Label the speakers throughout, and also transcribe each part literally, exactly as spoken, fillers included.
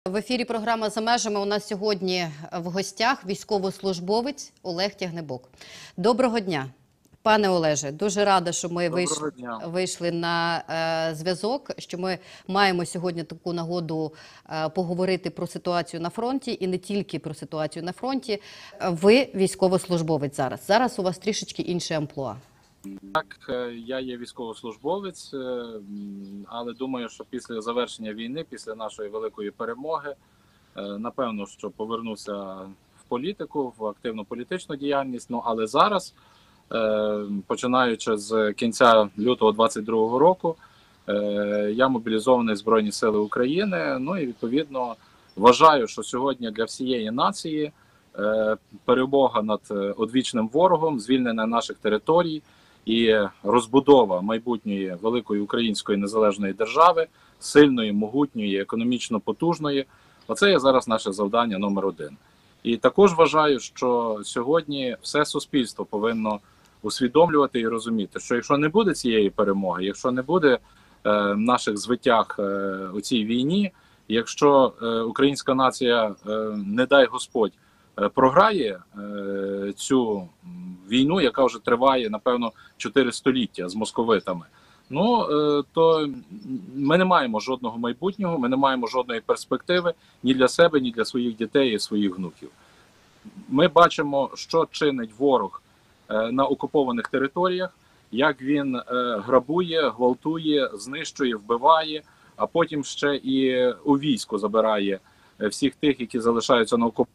Speaker 1: В ефірі програма «За межами» у нас сьогодні в гостях військовослужбовець Олег Тягнебок. Доброго дня, пане Олеже. Дуже рада, що ми вийшли, вийшли на е, зв'язок, що ми маємо сьогодні таку нагоду е, поговорити про ситуацію на фронті і не тільки про ситуацію на фронті. Ви військовослужбовець зараз. Зараз у вас трішечки інше амплуа.
Speaker 2: Так, я є військовослужбовець, але думаю, що після завершення війни, після нашої великої перемоги, напевно, що повернуся в політику, в активну політичну діяльність. Ну, але зараз, починаючи з кінця лютого двадцять другого року, я мобілізований в Збройні Сили України. Ну і, відповідно, вважаю, що сьогодні для всієї нації перемога над одвічним ворогом, звільнення наших територій і розбудова майбутньої великої української незалежної держави, сильної, могутньої, економічно потужної. Оце є зараз наше завдання номер один. І також вважаю, що сьогодні все суспільство повинно усвідомлювати і розуміти, що якщо не буде цієї перемоги, якщо не буде е, наших звитяг е, у цій війні, якщо е, українська нація, е, не дай Господь, програє е, цю війну, яка вже триває, напевно, чотири століття з московитами, ну, е, то ми не маємо жодного майбутнього, ми не маємо жодної перспективи ні для себе, ні для своїх дітей і своїх внуків. Ми бачимо, що чинить ворог е, на окупованих територіях, як він е, грабує, гвалтує, знищує, вбиває, а потім ще і у військо забирає всіх тих, які залишаються на окупованих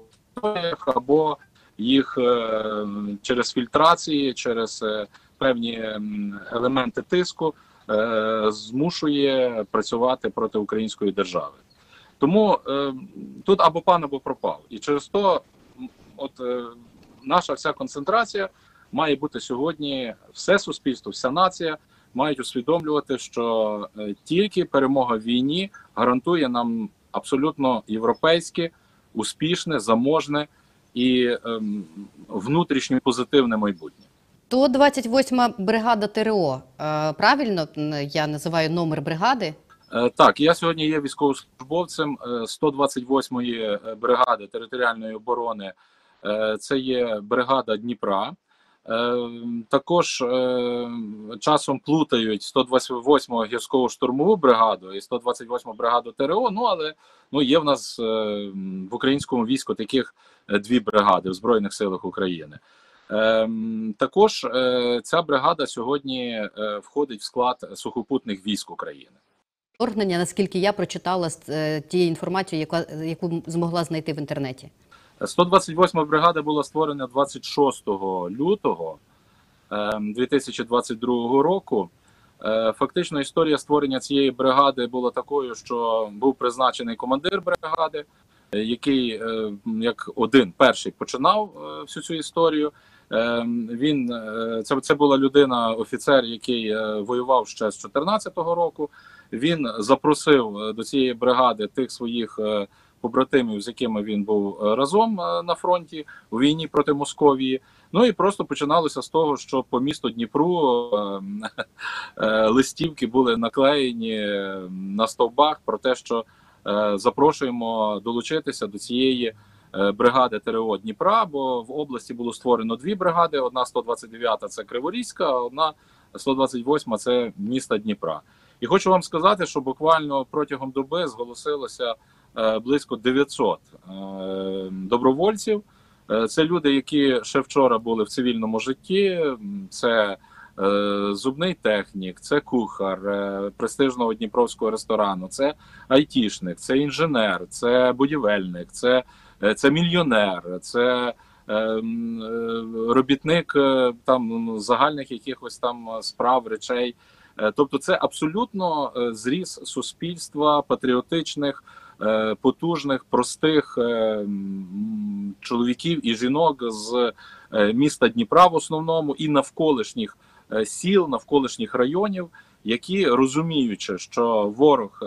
Speaker 2: або їх е, через фільтрації, через е, певні елементи тиску е, змушує працювати проти української держави. Тому е, тут або пан, або пропав. І через то от е, наша вся концентрація має бути сьогодні, все суспільство, вся нація мають усвідомлювати, що е, тільки перемога в війні гарантує нам абсолютно європейське, успішне, заможне і ем, внутрішнє позитивне майбутнє.
Speaker 1: сто двадцять восьма бригада ТРО, е, правильно я називаю номер бригади?
Speaker 2: Е, так, я сьогодні є військовослужбовцем сто двадцять восьмої бригади територіальної оборони, е, це є бригада Дніпра. Е, також е, часом плутають сто двадцять восьму гірсько-штурмову бригаду і сто двадцять восьму бригаду ТРО, ну але ну, є в нас е, в українському війську таких дві бригади в Збройних силах України. Е, також е, ця бригада сьогодні е, входить в склад сухопутних військ України.
Speaker 1: Вторгнення, наскільки я прочитала з е, тієї інформації, яка, яку змогла знайти в інтернеті.
Speaker 2: сто двадцять восьма бригада була створена двадцять шостого лютого дві тисячі двадцять другого року. Фактично історія створення цієї бригади була такою, що був призначений командир бригади, який як один перший починав всю цю історію. Він, це, це була людина, офіцер, який воював ще з чотирнадцятого року. Він запросив до цієї бригади тих своїх побратимів, з якими він був разом на фронті у війні проти Московії. Ну і просто починалося з того, що по місту Дніпру листівки були наклеєні на стовбах про те, що запрошуємо долучитися до цієї бригади ТРО Дніпра, бо в області було створено дві бригади, одна сто двадцять дев'ята – це Криворізька, а одна сто двадцять восьма – це міста Дніпра. І хочу вам сказати, що буквально протягом доби зголосилося близько дев'ятсот добровольців. Це люди, які ще вчора були в цивільному житті, це зубний технік, це кухар престижного дніпровського ресторану, це айтішник, це інженер, це будівельник, це, це мільйонер, це робітник там загальних якихось там справ, речей. Тобто це абсолютно зріз суспільства патріотичних, потужних, простих чоловіків і жінок з міста Дніпра в основному і навколишніх сіл, навколишніх районів, які, розуміючи, що ворог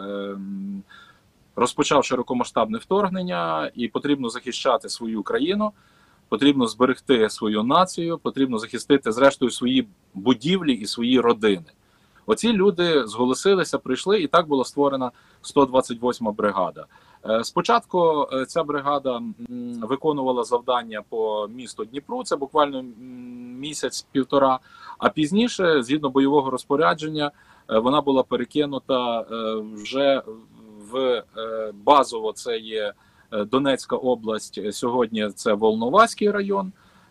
Speaker 2: розпочав широкомасштабне вторгнення і потрібно захищати свою країну, потрібно зберегти свою націю, потрібно захистити зрештою свої будівлі і свої родини. Оці люди зголосилися, прийшли, і так була створена сто двадцять восьма бригада. Спочатку ця бригада виконувала завдання по місту Дніпру, це буквально місяць-півтора, а пізніше, згідно бойового розпорядження, вона була перекинута вже в базово, це є Донецька область, сьогодні це Волноваський район.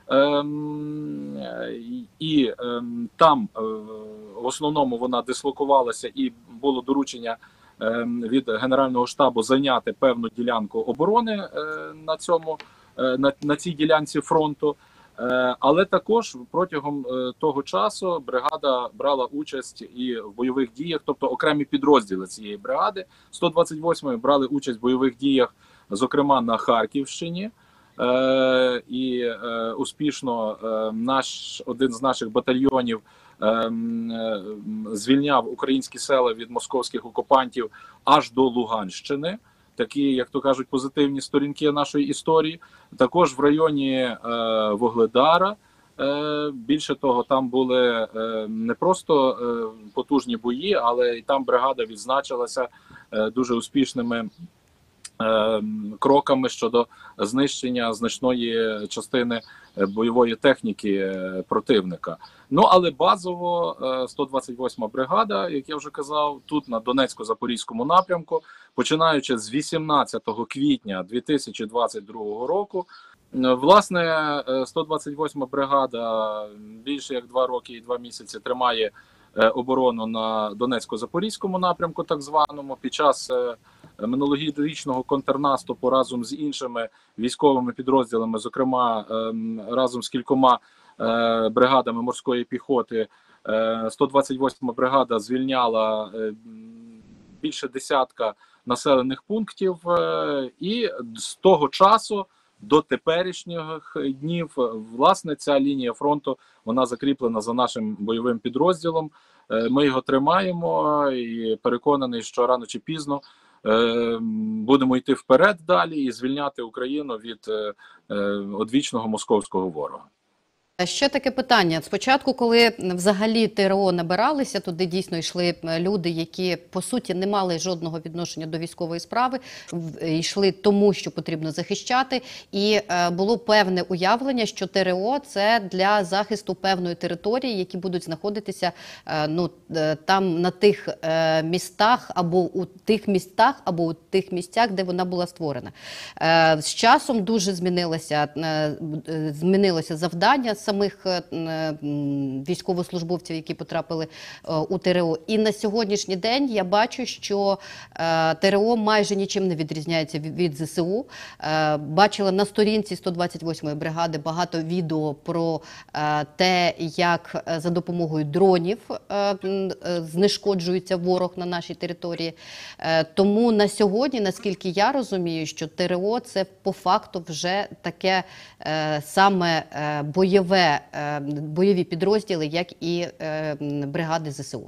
Speaker 2: І там в основному вона дислокувалася і було доручення від Генерального штабу зайняти певну ділянку оборони на цьому, на, на цій ділянці фронту. Але також протягом того часу бригада брала участь і в бойових діях, тобто окремі підрозділи цієї бригади сто двадцять восьмої брали участь в бойових діях, зокрема на Харківщині. Е, і е, успішно е, наш один з наших батальйонів е, е, звільняв українські села від московських окупантів аж до Луганщини. Такі, як то кажуть, позитивні сторінки нашої історії. Також в районі е, Вугледара. Е, більше того, там були е, не просто е, потужні бої, але і там бригада відзначилася е, дуже успішними кроками щодо знищення значної частини бойової техніки противника. Ну, але базово сто двадцять восьма бригада, як я вже казав, тут на Донецько-Запорізькому напрямку, починаючи з вісімнадцятого квітня дві тисячі двадцять другого року, власне, сто двадцять восьма бригада більше як два роки і два місяці тримає оборону на Донецько-Запорізькому напрямку, так званому, під час минулорічного контрнаступу разом з іншими військовими підрозділами, зокрема разом з кількома бригадами морської піхоти, сто двадцять восьма бригада звільняла більше десятка населених пунктів, і з того часу до теперішніх днів, власне, ця лінія фронту, вона закріплена за нашим бойовим підрозділом. Ми його тримаємо і переконаний, що рано чи пізно будемо йти вперед далі і звільняти Україну від одвічного московського ворога.
Speaker 1: Ще таке питання. Спочатку, коли взагалі ТРО набиралися, туди дійсно йшли люди, які, по суті, не мали жодного відношення до військової справи, йшли тому, що потрібно захищати, і було певне уявлення, що ТРО – це для захисту певної території, які будуть знаходитися ну, там на тих містах, або у тих містах, або у тих місцях, де вона була створена. З часом дуже змінилося, змінилося завдання самих військовослужбовців, які потрапили у ТРО. І на сьогоднішній день я бачу, що ТРО майже нічим не відрізняється від ЗСУ. Бачила на сторінці сто двадцять восьмої бригади багато відео про те, як за допомогою дронів знешкоджується ворог на нашій території. Тому на сьогодні, наскільки я розумію, що ТРО – це по факту вже таке саме бойове бойові підрозділи, як і е, бригади ЗСУ.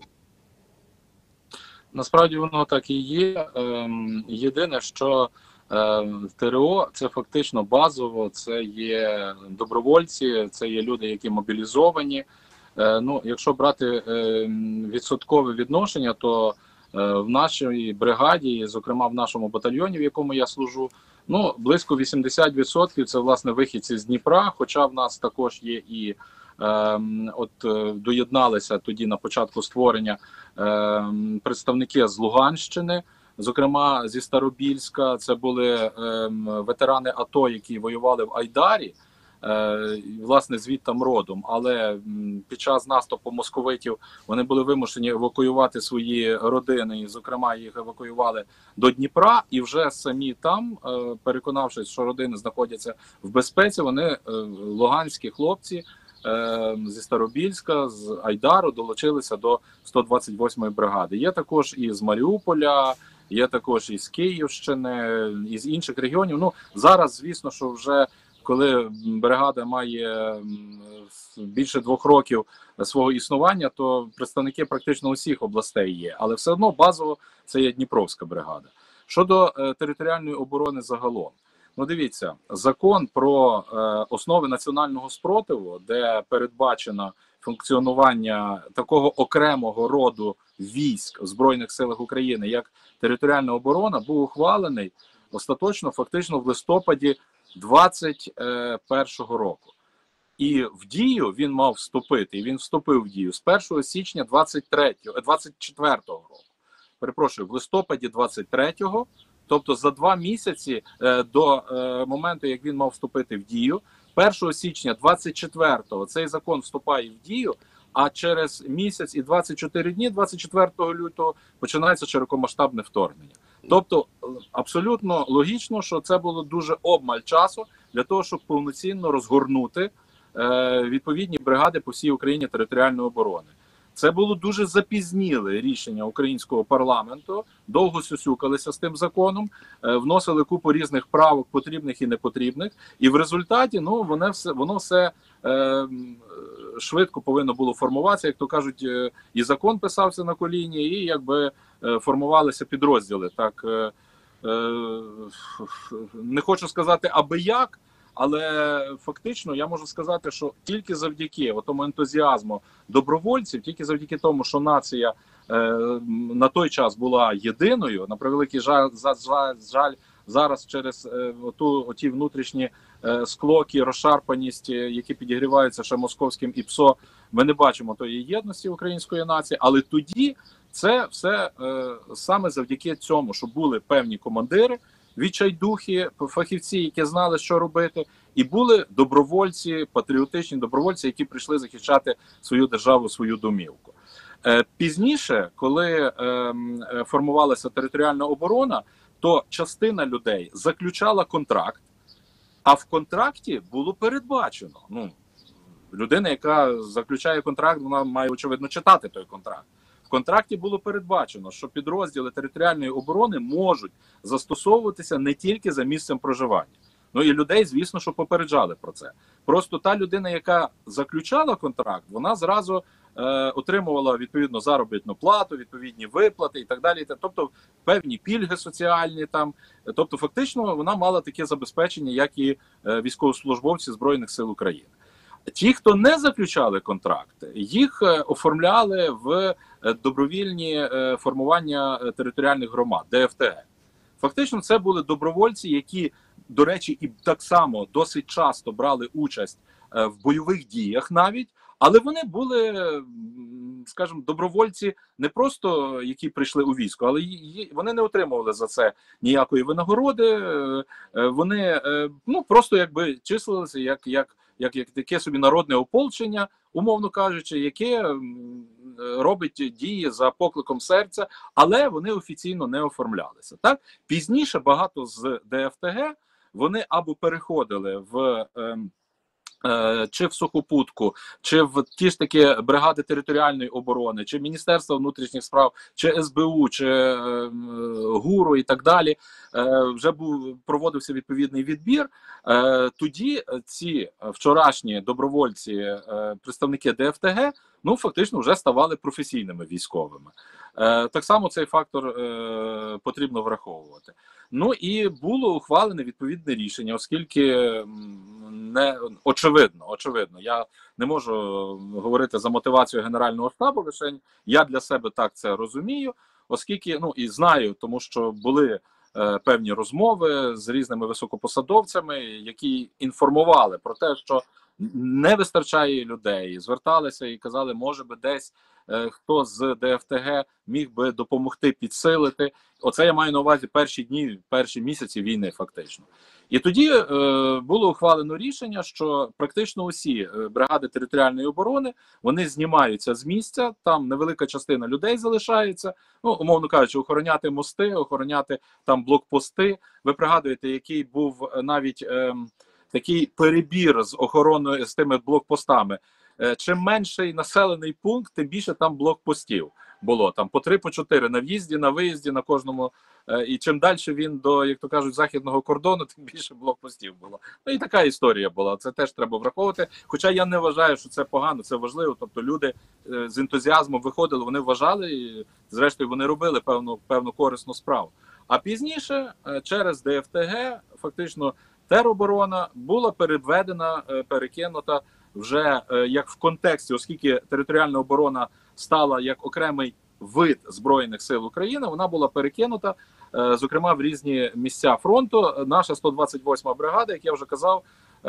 Speaker 2: Насправді воно так і є. Єдине, що е, ТРО – це фактично базово, це є добровольці, це є люди, які мобілізовані. Е, ну, якщо брати е, відсоткове відношення, то е, в нашій бригаді, зокрема в нашому батальйоні, в якому я служу, ну, близько вісімдесят відсотків це, власне, вихідці з Дніпра, хоча в нас також є і е, от доєдналися тоді на початку створення е, представники з Луганщини, зокрема зі Старобільська. Це були е, ветерани АТО, які воювали в Айдарі, е, власне, звідтам родом, але під час наступу московитів вони були вимушені евакуювати свої родини, і, зокрема, їх евакуювали до Дніпра, і вже самі там, переконавшись, що родини знаходяться в безпеці, вони, луганські хлопці зі Старобільська, з Айдару, долучилися до сто двадцять восьмої бригади. Є також і з Маріуполя, є також і з Київщини, і з інших регіонів. Ну, зараз, звісно, що вже коли бригада має більше двох років свого існування, то представники практично усіх областей є. Але все одно базово це є Дніпровська бригада. Щодо е, територіальної оборони загалом. Ну, дивіться, закон про е, основи національного спротиву, де передбачено функціонування такого окремого роду військ в Збройних силах України, як територіальна оборона, був ухвалений остаточно фактично в листопаді двадцять першого року. І в дію він мав вступити, і він вступив в дію з першого січня двадцять четвертого року. Перепрошую, в листопаді двадцять третього, тобто за два місяці е, до е, моменту, як він мав вступити в дію, першого січня двадцять четвертого цей закон вступає в дію, а через місяць і двадцять чотири дні, двадцять четвертого лютого, починається широкомасштабне вторгнення. Тобто абсолютно логічно, що це було дуже обмаль часу для того, щоб повноцінно розгорнути е, відповідні бригади по всій Україні територіальної оборони. Це було дуже запізніле рішення українського парламенту, довго сюсюкалися з тим законом, е, вносили купу різних правок, потрібних і непотрібних, і в результаті ну, воно все, воно все е, швидко повинно було формуватися, як то кажуть, е, і закон писався на коліні, і якби е, формувалися підрозділи. Так, е, е, не хочу сказати аби як, але фактично я можу сказати, що тільки завдяки тому ентузіазму добровольців, тільки завдяки тому, що нація е, на той час була єдиною, на превеликий жаль, жаль, жаль зараз через е, оту, оті внутрішні е, склоки, розшарпаність, які підігріваються ще московським ІПСО, ми не бачимо тої єдності української нації, але тоді це все е, саме завдяки цьому, що були певні командири, відчайдухи, фахівці, які знали, що робити, і були добровольці, патріотичні добровольці, які прийшли захищати свою державу, свою домівку. Е, пізніше, коли е, формувалася територіальна оборона, то частина людей заключала контракт, а в контракті було передбачено, ну, людина, яка заключає контракт, вона має, очевидно, читати той контракт. В контракті було передбачено, що підрозділи територіальної оборони можуть застосовуватися не тільки за місцем проживання. Ну і людей, звісно, що попереджали про це. Просто та людина, яка заключала контракт, вона зразу е, отримувала відповідно заробітну плату, відповідні виплати і так далі. Тобто певні пільги соціальні там. Тобто фактично вона мала таке забезпечення, як і е, військовослужбовці Збройних сил України. Ті, хто не заключали контракти, їх оформляли в добровільні формування територіальних громад, Де Еф Те Ге. Фактично це були добровольці, які, до речі, і так само досить часто брали участь в бойових діях навіть, але вони були, скажімо, добровольці не просто, які прийшли у військо, але вони не отримували за це ніякої винагороди, вони ну, просто якби числилися як, як Як, як таке собі народне ополчення, умовно кажучи, яке робить дії за покликом серця, але вони офіційно не оформлялися. Так? Пізніше багато з Де Еф Те Ге вони або переходили в е, е, чи в Сухопутку, чи в ті ж таки бригади територіальної оборони, чи Міністерства внутрішніх справ, чи Ес Бе У, чи е, ГУРу і так далі. Е, вже був, проводився відповідний відбір. Е, тоді ці вчорашні добровольці, е, представники Де Еф Те Ге, ну фактично вже ставали професійними військовими. Е, так само цей фактор е, потрібно враховувати. Ну і було ухвалене відповідне рішення, оскільки не очевидно, очевидно, я не можу говорити за мотивацію Генерального штабу, лише я для себе так це розумію, оскільки, ну і знаю, тому що були е, певні розмови з різними високопосадовцями, які інформували про те, що не вистачає людей, зверталися і казали, може би десь е, хто з Де Еф Те Ге міг би допомогти підсилити. Оце я маю на увазі перші дні, перші місяці війни фактично. І тоді е, було ухвалено рішення, що практично усі бригади територіальної оборони, вони знімаються з місця, там невелика частина людей залишається, ну, умовно кажучи, охороняти мости, охороняти там блокпости. Ви пригадуєте, який був навіть е, такий перебір з охороною, з тими блокпостами. Е, чим менший населений пункт, тим більше там блокпостів було. Там по три, по чотири на в'їзді, на виїзді, на кожному. І чим далі він до, як то кажуть, західного кордону, тим більше блокпостів було. Ну і така історія була. Це теж треба враховувати. Хоча я не вважаю, що це погано, це важливо. Тобто люди з ентузіазмом виходили, вони вважали, і зрештою вони робили певну, певну корисну справу. А пізніше через Де Еф Те Ге фактично тероборона була переведена, перекинута вже як в контексті, оскільки територіальна оборона стала як окремий вид Збройних сил України, вона була перекинута зокрема в різні місця фронту. Наша сто двадцять восьма бригада, як я вже казав,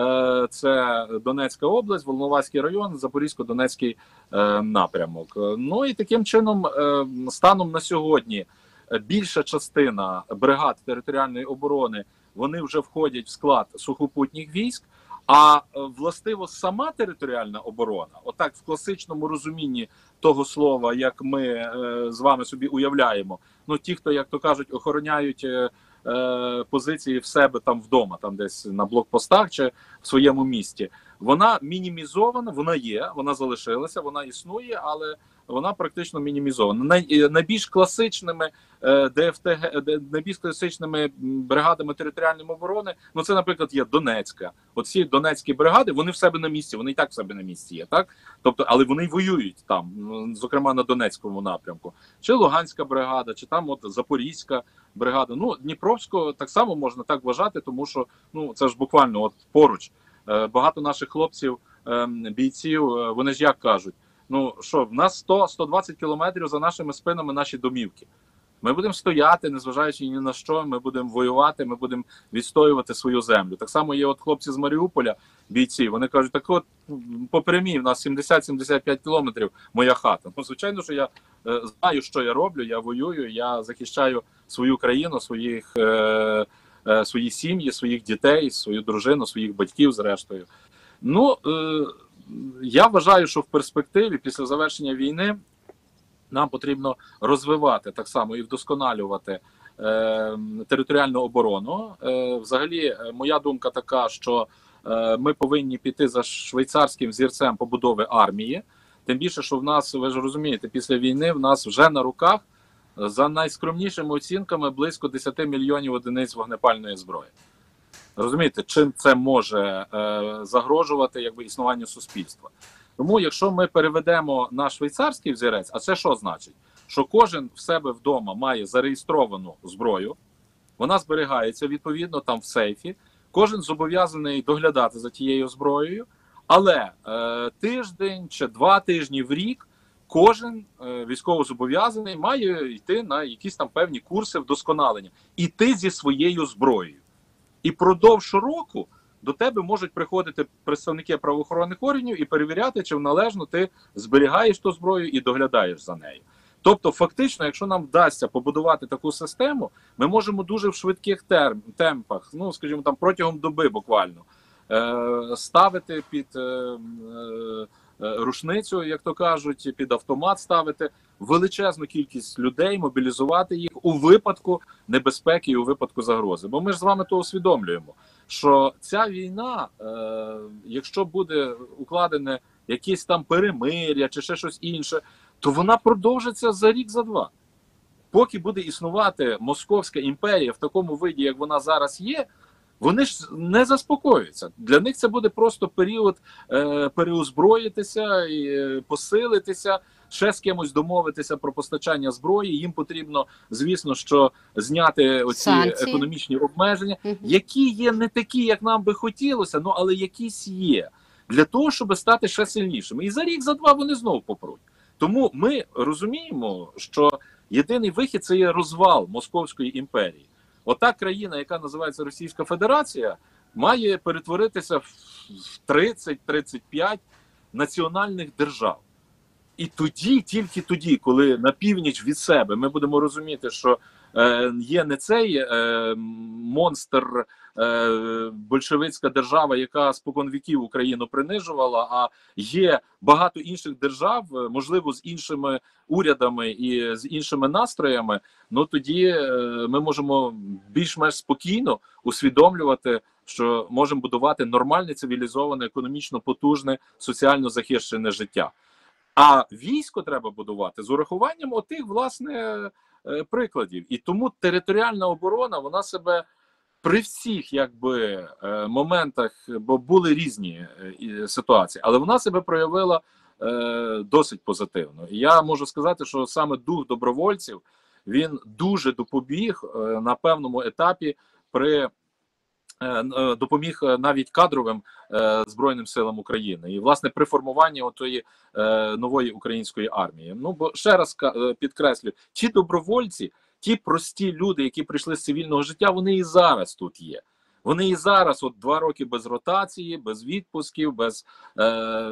Speaker 2: це Донецька область, Волноваський район, Запорізько-Донецький напрямок. Ну і таким чином, станом на сьогодні, більша частина бригад територіальної оборони, вони вже входять в склад сухопутніх військ, а властиво сама територіальна оборона, отак в класичному розумінні того слова, як ми е, з вами собі уявляємо, ну ті, хто, як то кажуть, охороняють е, е, позиції в себе там вдома, там десь на блокпостах чи в своєму місті, вона мінімізована, вона є, вона залишилася, вона існує, але вона практично мінімізована. Най, найбільш класичними е, ДФТГ, найбільш класичними бригадами територіальної оборони, ну це, наприклад, є Донецька. Оці донецькі бригади, вони в себе на місці, вони і так в себе на місці є, так? Тобто, але вони й воюють там, зокрема на Донецькому напрямку. Чи Луганська бригада, чи там от Запорізька бригада. Ну, Дніпровську так само можна так вважати, тому що, ну, це ж буквально от поруч. Е, багато наших хлопців, е, бійців, е, вони ж як кажуть, ну що, в нас сто - сто двадцять кілометрів за нашими спинами наші домівки. Ми будемо стояти, незважаючи ні на що, ми будемо воювати, ми будемо відстоювати свою землю. Так само є от хлопці з Маріуполя, бійці, вони кажуть, так от по прямій, в нас сімдесят - сімдесят п'ять кілометрів моя хата. Ну, звичайно, що я е, знаю, що я роблю, я воюю, я захищаю свою країну, своїх, е, е, свої сім'ї, своїх дітей, свою дружину, своїх батьків, зрештою. Ну, е, я вважаю, що в перспективі, після завершення війни, нам потрібно розвивати так само і вдосконалювати е, територіальну оборону. Е, взагалі, моя думка така, що е, ми повинні піти за швейцарським взірцем побудови армії. Тим більше, що в нас, ви ж розумієте, після війни в нас вже на руках, за найскромнішими оцінками, близько десять мільйонів одиниць вогнепальної зброї. Розумієте, чим це може е, загрожувати якби існуванню суспільства? Тому, якщо ми переведемо на швейцарський взірець, а це що значить? Що кожен в себе вдома має зареєстровану зброю, вона зберігається відповідно там в сейфі, кожен зобов'язаний доглядати за тією зброєю, але е, тиждень чи два тижні в рік кожен е, військовозобов'язаний має йти на якісь там певні курси вдосконалення, іти зі своєю зброєю. І продовж року до тебе можуть приходити представники правоохоронних органів і перевіряти, чи належно ти зберігаєш ту зброю і доглядаєш за нею. Тобто, фактично, якщо нам вдасться побудувати таку систему, ми можемо дуже в швидких терм, темпах, ну, скажімо, там протягом доби буквально, е, ставити під е, е, рушницю, як то кажуть, під автомат ставити величезну кількість людей, мобілізувати їх у випадку небезпеки і у випадку загрози. Бо ми ж з вами то усвідомлюємо, що ця війна, е, якщо буде укладене якісь там перемир'я чи ще щось інше, то вона продовжиться за рік, за два. Поки буде існувати Московська імперія в такому виді, як вона зараз є, вони ж не заспокоюються. Для них це буде просто період е, переозброїтися, і, е, посилитися, ще з кимось домовитися про постачання зброї. Їм потрібно, звісно, що зняти оці
Speaker 1: санкції,
Speaker 2: економічні обмеження,
Speaker 1: угу,
Speaker 2: які є не такі, як нам би хотілося, ну але якісь є, для того, щоб стати ще сильнішими. І за рік, за два вони знову попруть. Тому ми розуміємо, що єдиний вихід – це є розвал Московської імперії. Ота країна, яка називається Російська Федерація, має перетворитися в тридцять - тридцять п'ять національних держав. І тоді, тільки тоді, коли на північ від себе ми будемо розуміти, що е, є не цей е, монстр, е, большевицька держава, яка спокон віків Україну принижувала, а є багато інших держав, можливо, з іншими урядами і з іншими настроями, ну тоді е, ми можемо більш-менш спокійно усвідомлювати, що можемо будувати нормальне, цивілізоване, економічно потужне, соціально захищене життя. А військо треба будувати з урахуванням отих, власне, прикладів. І тому територіальна оборона, вона себе при всіх, якби, моментах, бо були різні ситуації, але вона себе проявила досить позитивно. І я можу сказати, що саме дух добровольців, він дуже допоміг на певному етапі при допоміг навіть кадровим е, Збройним силам України. І, власне, при формуванні отої е, нової української армії. Ну, бо ще раз е, підкреслю, ті добровольці, ті прості люди, які прийшли з цивільного життя, вони і зараз тут є. Вони і зараз, от два роки без ротації, без відпусків, без е,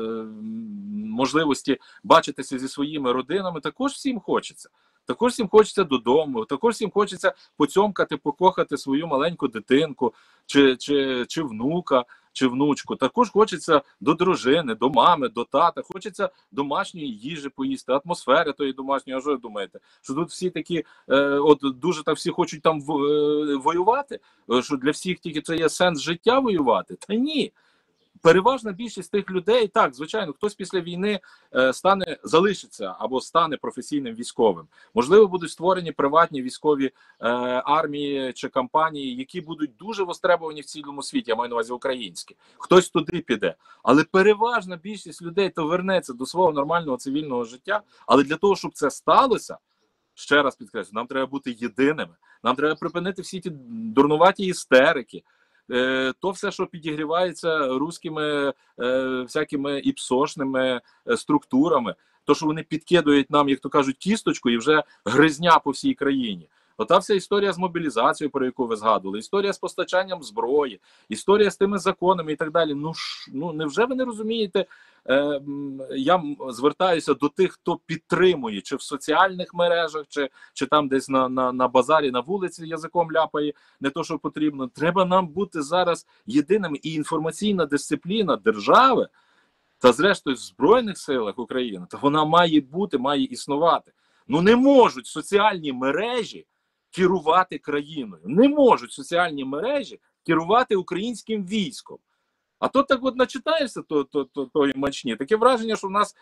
Speaker 2: можливості бачитися зі своїми родинами, також всім хочеться. Також всім хочеться додому, також всім хочеться поцьомкати, покохати свою маленьку дитинку, чи, чи, чи внука, чи внучку. Також хочеться до дружини, до мами, до тата, хочеться домашньої їжі поїсти, атмосфери тої домашньої. А що ви думаєте? Що тут всі такі, е, от дуже так всі хочуть там в, е, воювати? Що для всіх тільки це є сенс життя воювати? Та ні. Переважна більшість тих людей, так, звичайно, хтось після війни е, стане, залишиться або стане професійним військовим. Можливо, будуть створені приватні військові е, армії чи компанії, які будуть дуже востребовані в цілому світі, я маю на увазі українські. Хтось туди піде. Але переважна більшість людей то вернеться до свого нормального цивільного життя. Але для того, щоб це сталося, ще раз підкреслю, нам треба бути єдиними. Нам треба припинити всі ті дурнуваті істерики. То все, що підігрівається руськими е, всякими іпсошними е, структурами, то, що вони підкидують нам, як то кажуть, кісточку і вже гризня по всій країні. Ота вся історія з мобілізацією, про яку ви згадували, історія з постачанням зброї, історія з тими законами і так далі. Ну, ш, ну невже ви не розумієте? Е, я звертаюся до тих, хто підтримує, чи в соціальних мережах, чи, чи там десь на, на, на базарі, на вулиці язиком ляпає, не то, що потрібно. Треба нам бути зараз єдиними. І інформаційна дисципліна держави, та зрештою в Збройних силах України, то вона має бути, має існувати. Ну не можуть соціальні мережі керувати країною. Не можуть соціальні мережі керувати українським військом. А то так от начитаєшся то, то, то, то і мачні. Таке враження, що в нас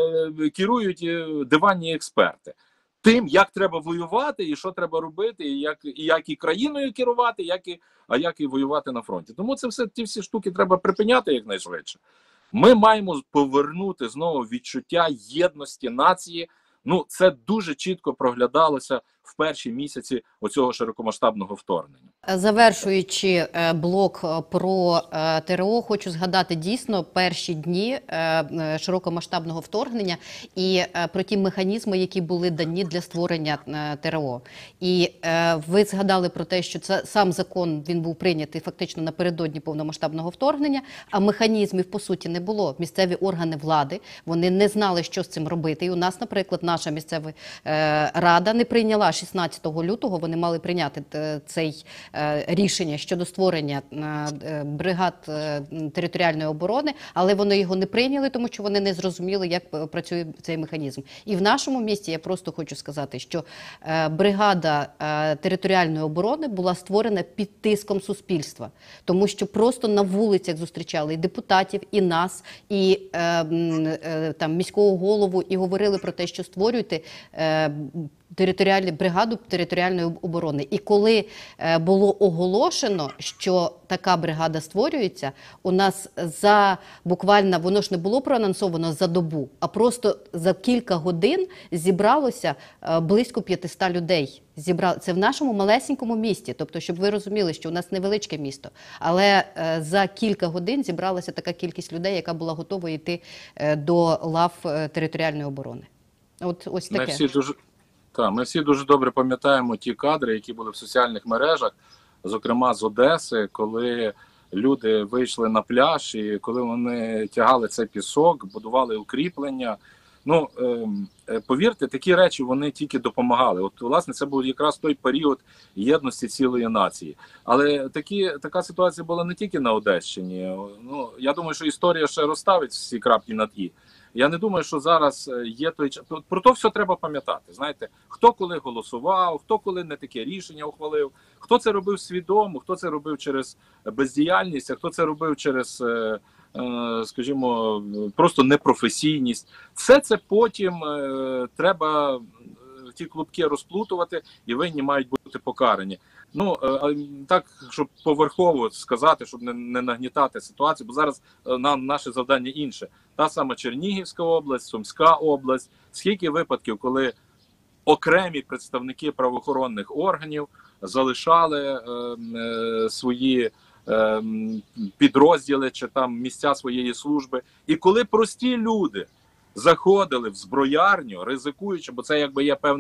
Speaker 2: е, керують е, диванні експерти. Тим, як треба воювати, і що треба робити, і як і, як і країною керувати, як і, а як і воювати на фронті. Тому це все, ті всі штуки треба припиняти якнайшвидше. Ми маємо повернути знову відчуття єдності нації. Ну, це дуже чітко проглядалося в перші місяці оцього широкомасштабного вторгнення.
Speaker 1: Завершуючи блок про ТРО, хочу згадати дійсно перші дні широкомасштабного вторгнення і про ті механізми, які були дані для створення ТРО. І ви згадали про те, що це сам закон, він був прийнятий фактично напередодні повномасштабного вторгнення, а механізмів по суті не було. Місцеві органи влади, вони не знали, що з цим робити. І у нас, наприклад, наша місцева рада не прийняла шістнадцятого лютого, вони мали прийняти цей рішення щодо створення бригад територіальної оборони, але вони його не прийняли, тому що вони не зрозуміли, як працює цей механізм. І в нашому місті я просто хочу сказати, що бригада територіальної оборони була створена під тиском суспільства, тому що просто на вулицях зустрічали і депутатів, і нас, і там міського голову, і говорили про те, що створюйте територіальну бригаду територіальної оборони. І коли е, було оголошено, що така бригада створюється, у нас за буквально, воно ж не було проанонсовано за добу, а просто за кілька годин зібралося е, близько п'ятисот людей. Зібрали. Це в нашому малесенькому місті, тобто, щоб ви розуміли, що у нас невеличке місто, але е, за кілька годин зібралася така кількість людей, яка була готова йти е, до лав е, територіальної оборони. От ось таке.
Speaker 2: Ми всі дуже... Так, ми всі дуже добре пам'ятаємо ті кадри, які були в соціальних мережах, зокрема з Одеси, коли люди вийшли на пляж і коли вони тягали цей пісок, будували укріплення. Ну, е, повірте, такі речі, вони тільки допомагали. От, власне, це був якраз той період єдності цілої нації. Але такі, така ситуація була не тільки на Одещині. Ну, я думаю, що історія ще розставить всі крапки над «і». Я не думаю, що зараз є той час. Про то все треба пам'ятати. Знаєте, хто коли голосував, хто коли не таке рішення ухвалив, хто це робив свідомо, хто це робив через бездіяльність, а хто це робив через, скажімо, просто непрофесійність. Все це потім треба ті клубки розплутувати, і винні мають бути покарані. Ну, так, щоб поверхово сказати, щоб не, не нагнітати ситуацію, бо зараз нам наше завдання інше. Та сама Чернігівська область, Сумська область. Скільки випадків, коли окремі представники правоохоронних органів залишали е, е, свої е, підрозділи чи там місця своєї служби. І коли прості люди заходили в зброярню, ризикуючи, бо це якби є певне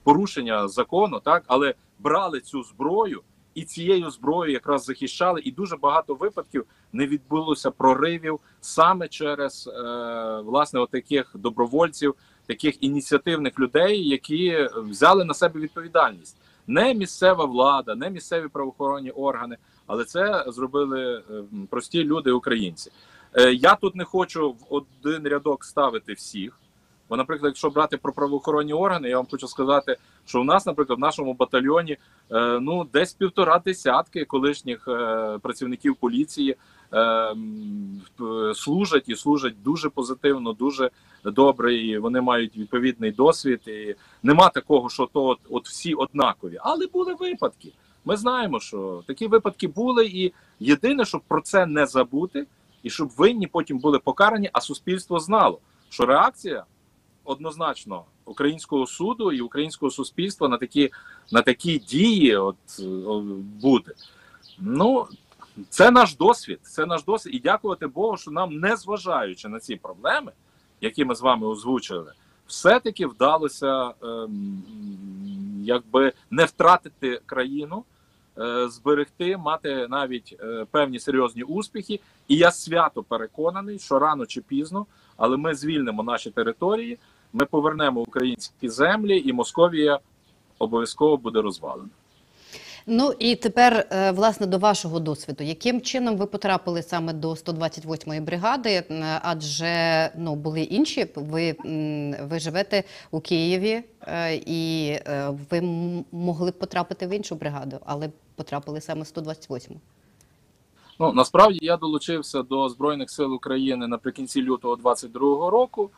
Speaker 2: порушення закону, так, але брали цю зброю і цією зброєю якраз захищали, і дуже багато випадків не відбулося проривів саме через е, власне отаких добровольців, таких ініціативних людей, які взяли на себе відповідальність. Не місцева влада, не місцеві правоохоронні органи, але це зробили е, прості люди, українці. Е, я тут не хочу в один рядок ставити всіх. Бо, наприклад, якщо брати про правоохоронні органи, я вам хочу сказати, що у нас, наприклад, в нашому батальйоні е, ну, десь півтора десятки колишніх е, працівників поліції е, служать і служать дуже позитивно, дуже добре, і вони мають відповідний досвід. І нема такого, що то от, от всі однакові. Але були випадки. Ми знаємо, що такі випадки були, і єдине, щоб про це не забути, і щоб винні потім були покарані, а суспільство знало, що реакція однозначно українського суду і українського суспільства на такі, на такі дії от, от, буде. Ну, це наш досвід, це наш досвід. І дякувати Богу, що нам, не зважаючи на ці проблеми, які ми з вами озвучили, все-таки вдалося ем, якби не втратити країну, е, зберегти, мати навіть е, певні серйозні успіхи. І я свято переконаний, що рано чи пізно, але ми звільнимо наші території, ми повернемо українські землі, і Московія обов'язково буде розвалена.
Speaker 1: Ну і тепер, власне, до вашого досвіду. Яким чином ви потрапили саме до сто двадцять восьмої бригади? Адже ну, були інші, ви, ви живете у Києві, і ви могли б потрапити в іншу бригаду, але потрапили саме в сто двадцять восьму.
Speaker 2: Ну, насправді я долучився до Збройних сил України наприкінці лютого двадцять другого року.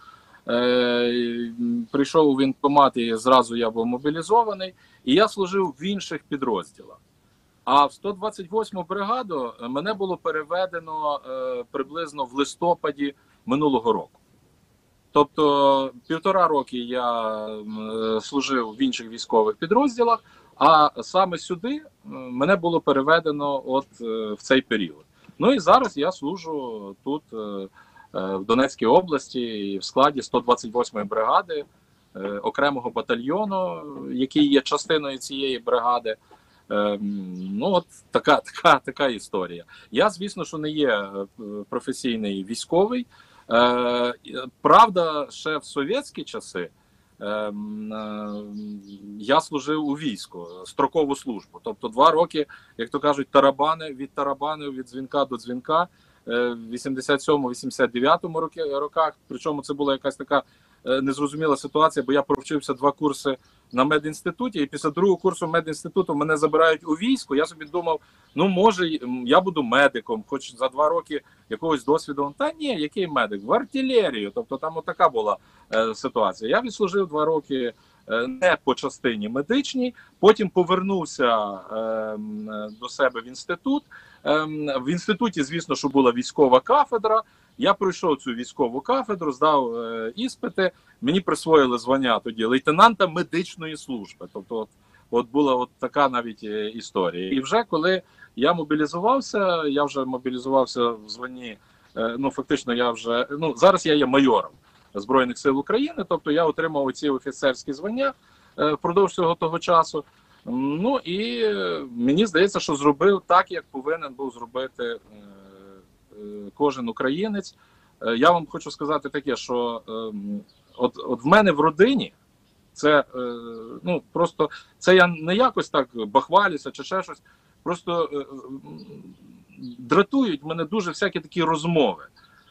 Speaker 2: Е, прийшов у воєнкомат, і зразу я був мобілізований, і я служив в інших підрозділах. А в сто двадцять восьму бригаду мене було переведено е, приблизно в листопаді минулого року. Тобто півтора роки я е, служив в інших військових підрозділах, а саме сюди мене було переведено от е, в цей період. Ну і зараз я служу тут, е, в Донецькій області, і в складі сто двадцять восьмої бригади, е, окремого батальйону, який є частиною цієї бригади. Е, ну, от така, така, така історія. Я, звісно, що не є професійний військовий. Е, правда, ще в совєтські часи е, е, я служив у війську, строкову службу. Тобто два роки, як то кажуть, тарабани, від тарабанів, від дзвінка до дзвінка, в вісімдесят сьомому - вісімдесят дев'ятому роках, причому це була якась така незрозуміла ситуація, бо я провчився два курси на медінституті, і після другого курсу медінституту мене забирають у військо. Я собі думав, ну може я буду медиком, хоч за два роки якогось досвіду. Та ні, який медик? В артилерію. Тобто там отака була е, ситуація. Я відслужив два роки е, не по частині медичній, потім повернувся е, до себе в інститут. Е, в інституті, звісно, що була військова кафедра. Я пройшов цю військову кафедру, здав е, іспити, мені присвоїли звання тоді лейтенанта медичної служби. Тобто от, от була от така навіть е, історія. І вже коли я мобілізувався, я вже мобілізувався в званні, е, ну фактично я вже, ну зараз я є майором Збройних сил України, тобто я отримав оці офіцерські звання е, впродовж цього того часу. Ну і е, мені здається, що зробив так, як повинен був зробити е, кожен українець. Я вам хочу сказати таке, що от, от в мене в родині це, ну, просто, це я не якось так бахвалюся чи ще щось, просто дратують мене дуже всякі такі розмови,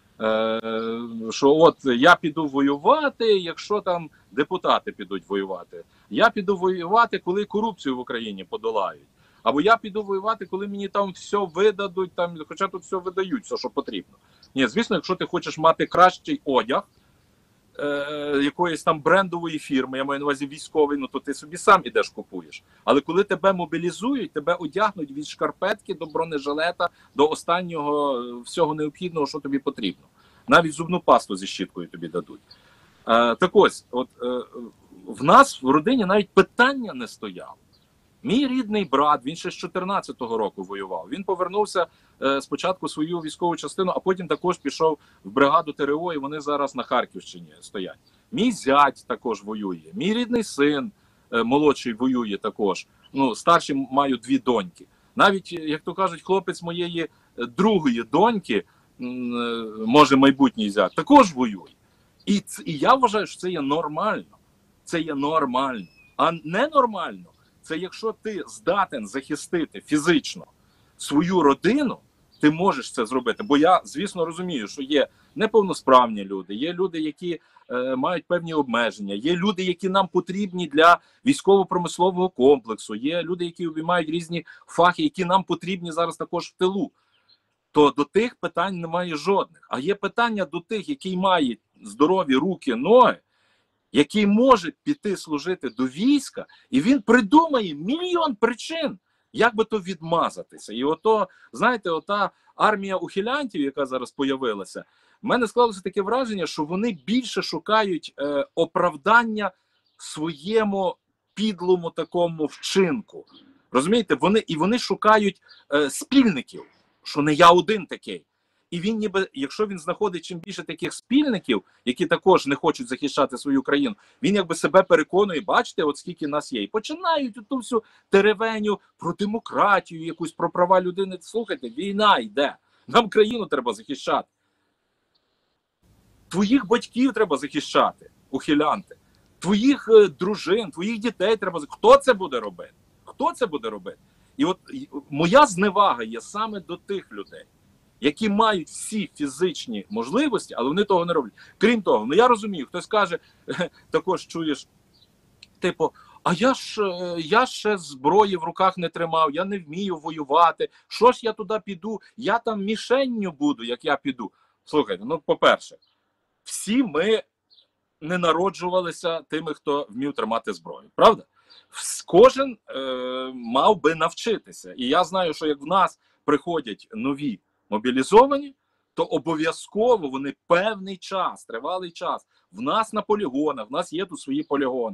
Speaker 2: що от я піду воювати, якщо там депутати підуть воювати. Я піду воювати, коли корупцію в Україні подолають. Або я піду воювати, коли мені там все видадуть, там, хоча тут все видають, все, що потрібно. Ні, звісно, якщо ти хочеш мати кращий одяг е, якоїсь там брендової фірми, я маю на увазі військовий, ну то ти собі сам ідеш купуєш. Але коли тебе мобілізують, тебе одягнуть від шкарпетки до бронежилета, до останнього всього необхідного, що тобі потрібно. Навіть зубну пасту зі щіткою тобі дадуть. Е, так ось, от, е, в нас в родині навіть питання не стояло. Мій рідний брат, він ще з чотирнадцятого року воював. Він повернувся е, спочатку в свою військову частину, а потім також пішов в бригаду ТРО, і вони зараз на Харківщині стоять. Мій зять також воює. Мій рідний син е, молодший воює також. Ну, старший маю дві доньки. Навіть, як то кажуть, хлопець моєї другої доньки, може майбутній зять, також воює. І, і я вважаю, що це є нормально. Це є нормально. А ненормально – це якщо ти здатен захистити фізично свою родину, ти можеш це зробити. Бо я, звісно, розумію, що є неповносправні люди, є люди, які е, мають певні обмеження, є люди, які нам потрібні для військово-промислового комплексу, є люди, які обіймають різні фахи, які нам потрібні зараз також в тилу. То до тих питань немає жодних. А є питання до тих, які мають здорові руки, ноги, який може піти служити до війська, і він придумає мільйон причин, як би то відмазатися. І ото, знаєте, ота армія ухилянтів, яка зараз появилася, в мене склалося таке враження, що вони більше шукають е, оправдання своєму підлому такому вчинку. Розумієте, вони, і вони шукають е, спільників, що не я один такий. І він ніби, якщо він знаходить чим більше таких спільників, які також не хочуть захищати свою країну, він якби себе переконує, бачите, от скільки нас є. І починають ту всю теревеню про демократію, якусь про права людини. Слухайте, війна йде. Нам країну треба захищати. Твоїх батьків треба захищати, ухилянти. Твоїх е, дружин, твоїх дітей треба захищати. Хто це буде робити? Хто це буде робити? І от моя зневага є саме до тих людей, які мають всі фізичні можливості, але вони того не роблять. Крім того, ну я розумію, хтось каже, також чуєш, типу, а я ж я ще зброї в руках не тримав, я не вмію воювати, що ж я туди піду, я там мішенню буду, як я піду. Слухайте, ну по-перше, всі ми не народжувалися тими, хто вмів тримати зброю, правда? Кожен е, мав би навчитися. І я знаю, що як в нас приходять нові мобілізовані, то обов'язково вони певний час, тривалий час, в нас на полігонах, в нас є тут свої полігони.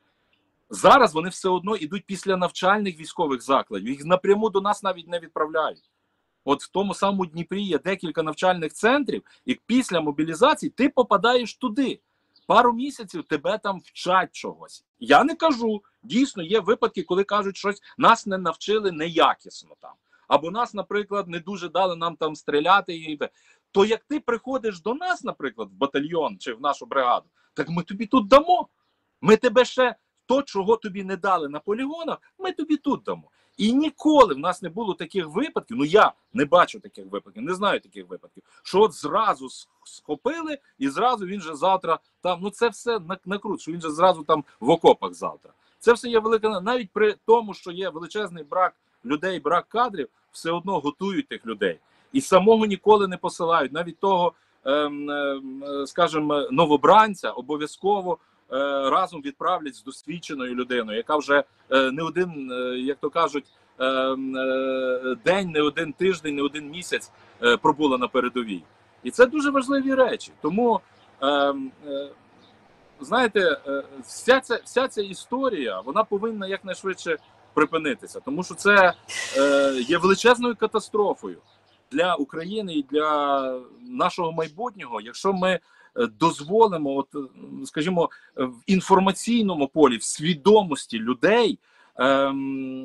Speaker 2: Зараз вони все одно йдуть після навчальних військових закладів, їх напряму до нас навіть не відправляють. От в тому самому Дніпрі є декілька навчальних центрів, і після мобілізації ти попадаєш туди. Пару місяців тебе там вчать чогось. Я не кажу, дійсно є випадки, коли кажуть, щось нас не навчили неякісно там. Або нас, наприклад, не дуже дали нам там стріляти. І... То як ти приходиш до нас, наприклад, в батальйон чи в нашу бригаду, так ми тобі тут дамо. Ми тебе ще, то, чого тобі не дали на полігонах, ми тобі тут дамо. І ніколи в нас не було таких випадків, ну я не бачу таких випадків, не знаю таких випадків, що от зразу схопили і зразу він же завтра там, ну це все накрут, що він же зразу там в окопах завтра. Це все є велика, навіть при тому, що є величезний брак людей, брак кадрів, все одно готують тих людей. І самого ніколи не посилають. Навіть того, ем, ем, скажімо, новобранця обов'язково е, разом відправлять з досвідченою людиною, яка вже е, не один, е, як то кажуть, е, е, день, не один тиждень, не один місяць е, пробула на передовій. І це дуже важливі речі. Тому, е, е, знаєте, е, вся ця, вся ця історія, вона повинна якнайшвидше припинитися, тому що це е, є величезною катастрофою для України і для нашого майбутнього, якщо ми дозволимо, от, скажімо, в інформаційному полі, в свідомості людей е, е,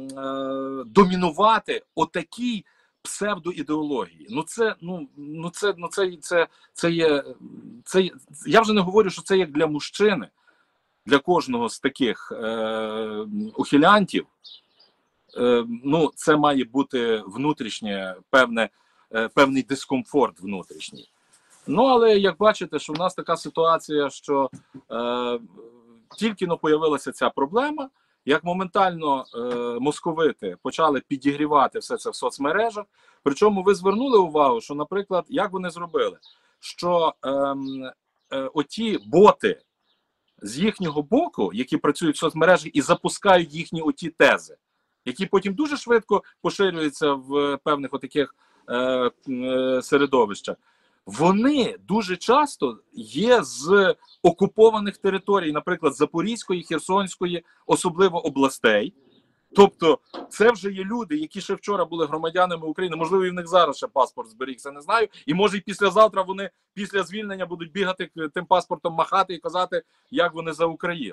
Speaker 2: домінувати отакій псевдоідеології. Ну це, ну, ну це, ну це, це, це є, це, я вже не говорю, що це як для мужчини, для кожного з таких е, ухилянтів, е, ну, це має бути внутрішнє, певне, е, певний дискомфорт внутрішній. Ну, але як бачите, що в нас така ситуація, що е, тільки-но появилася ця проблема, як моментально е, московити почали підігрівати все це в соцмережах. Причому ви звернули увагу, що, наприклад, як вони зробили, що е, е, оті боти, з їхнього боку, які працюють в соцмережі і запускають їхні оті тези, які потім дуже швидко поширюються в певних отаких е, е, середовищах, вони дуже часто є з окупованих територій, наприклад, Запорізької, Херсонської, особливо областей. Тобто це вже є люди, які ще вчора були громадянами України, можливо, і в них зараз ще паспорт зберігся, не знаю, і може і післязавтра вони після звільнення будуть бігати тим паспортом, махати і казати, як вони за Україну.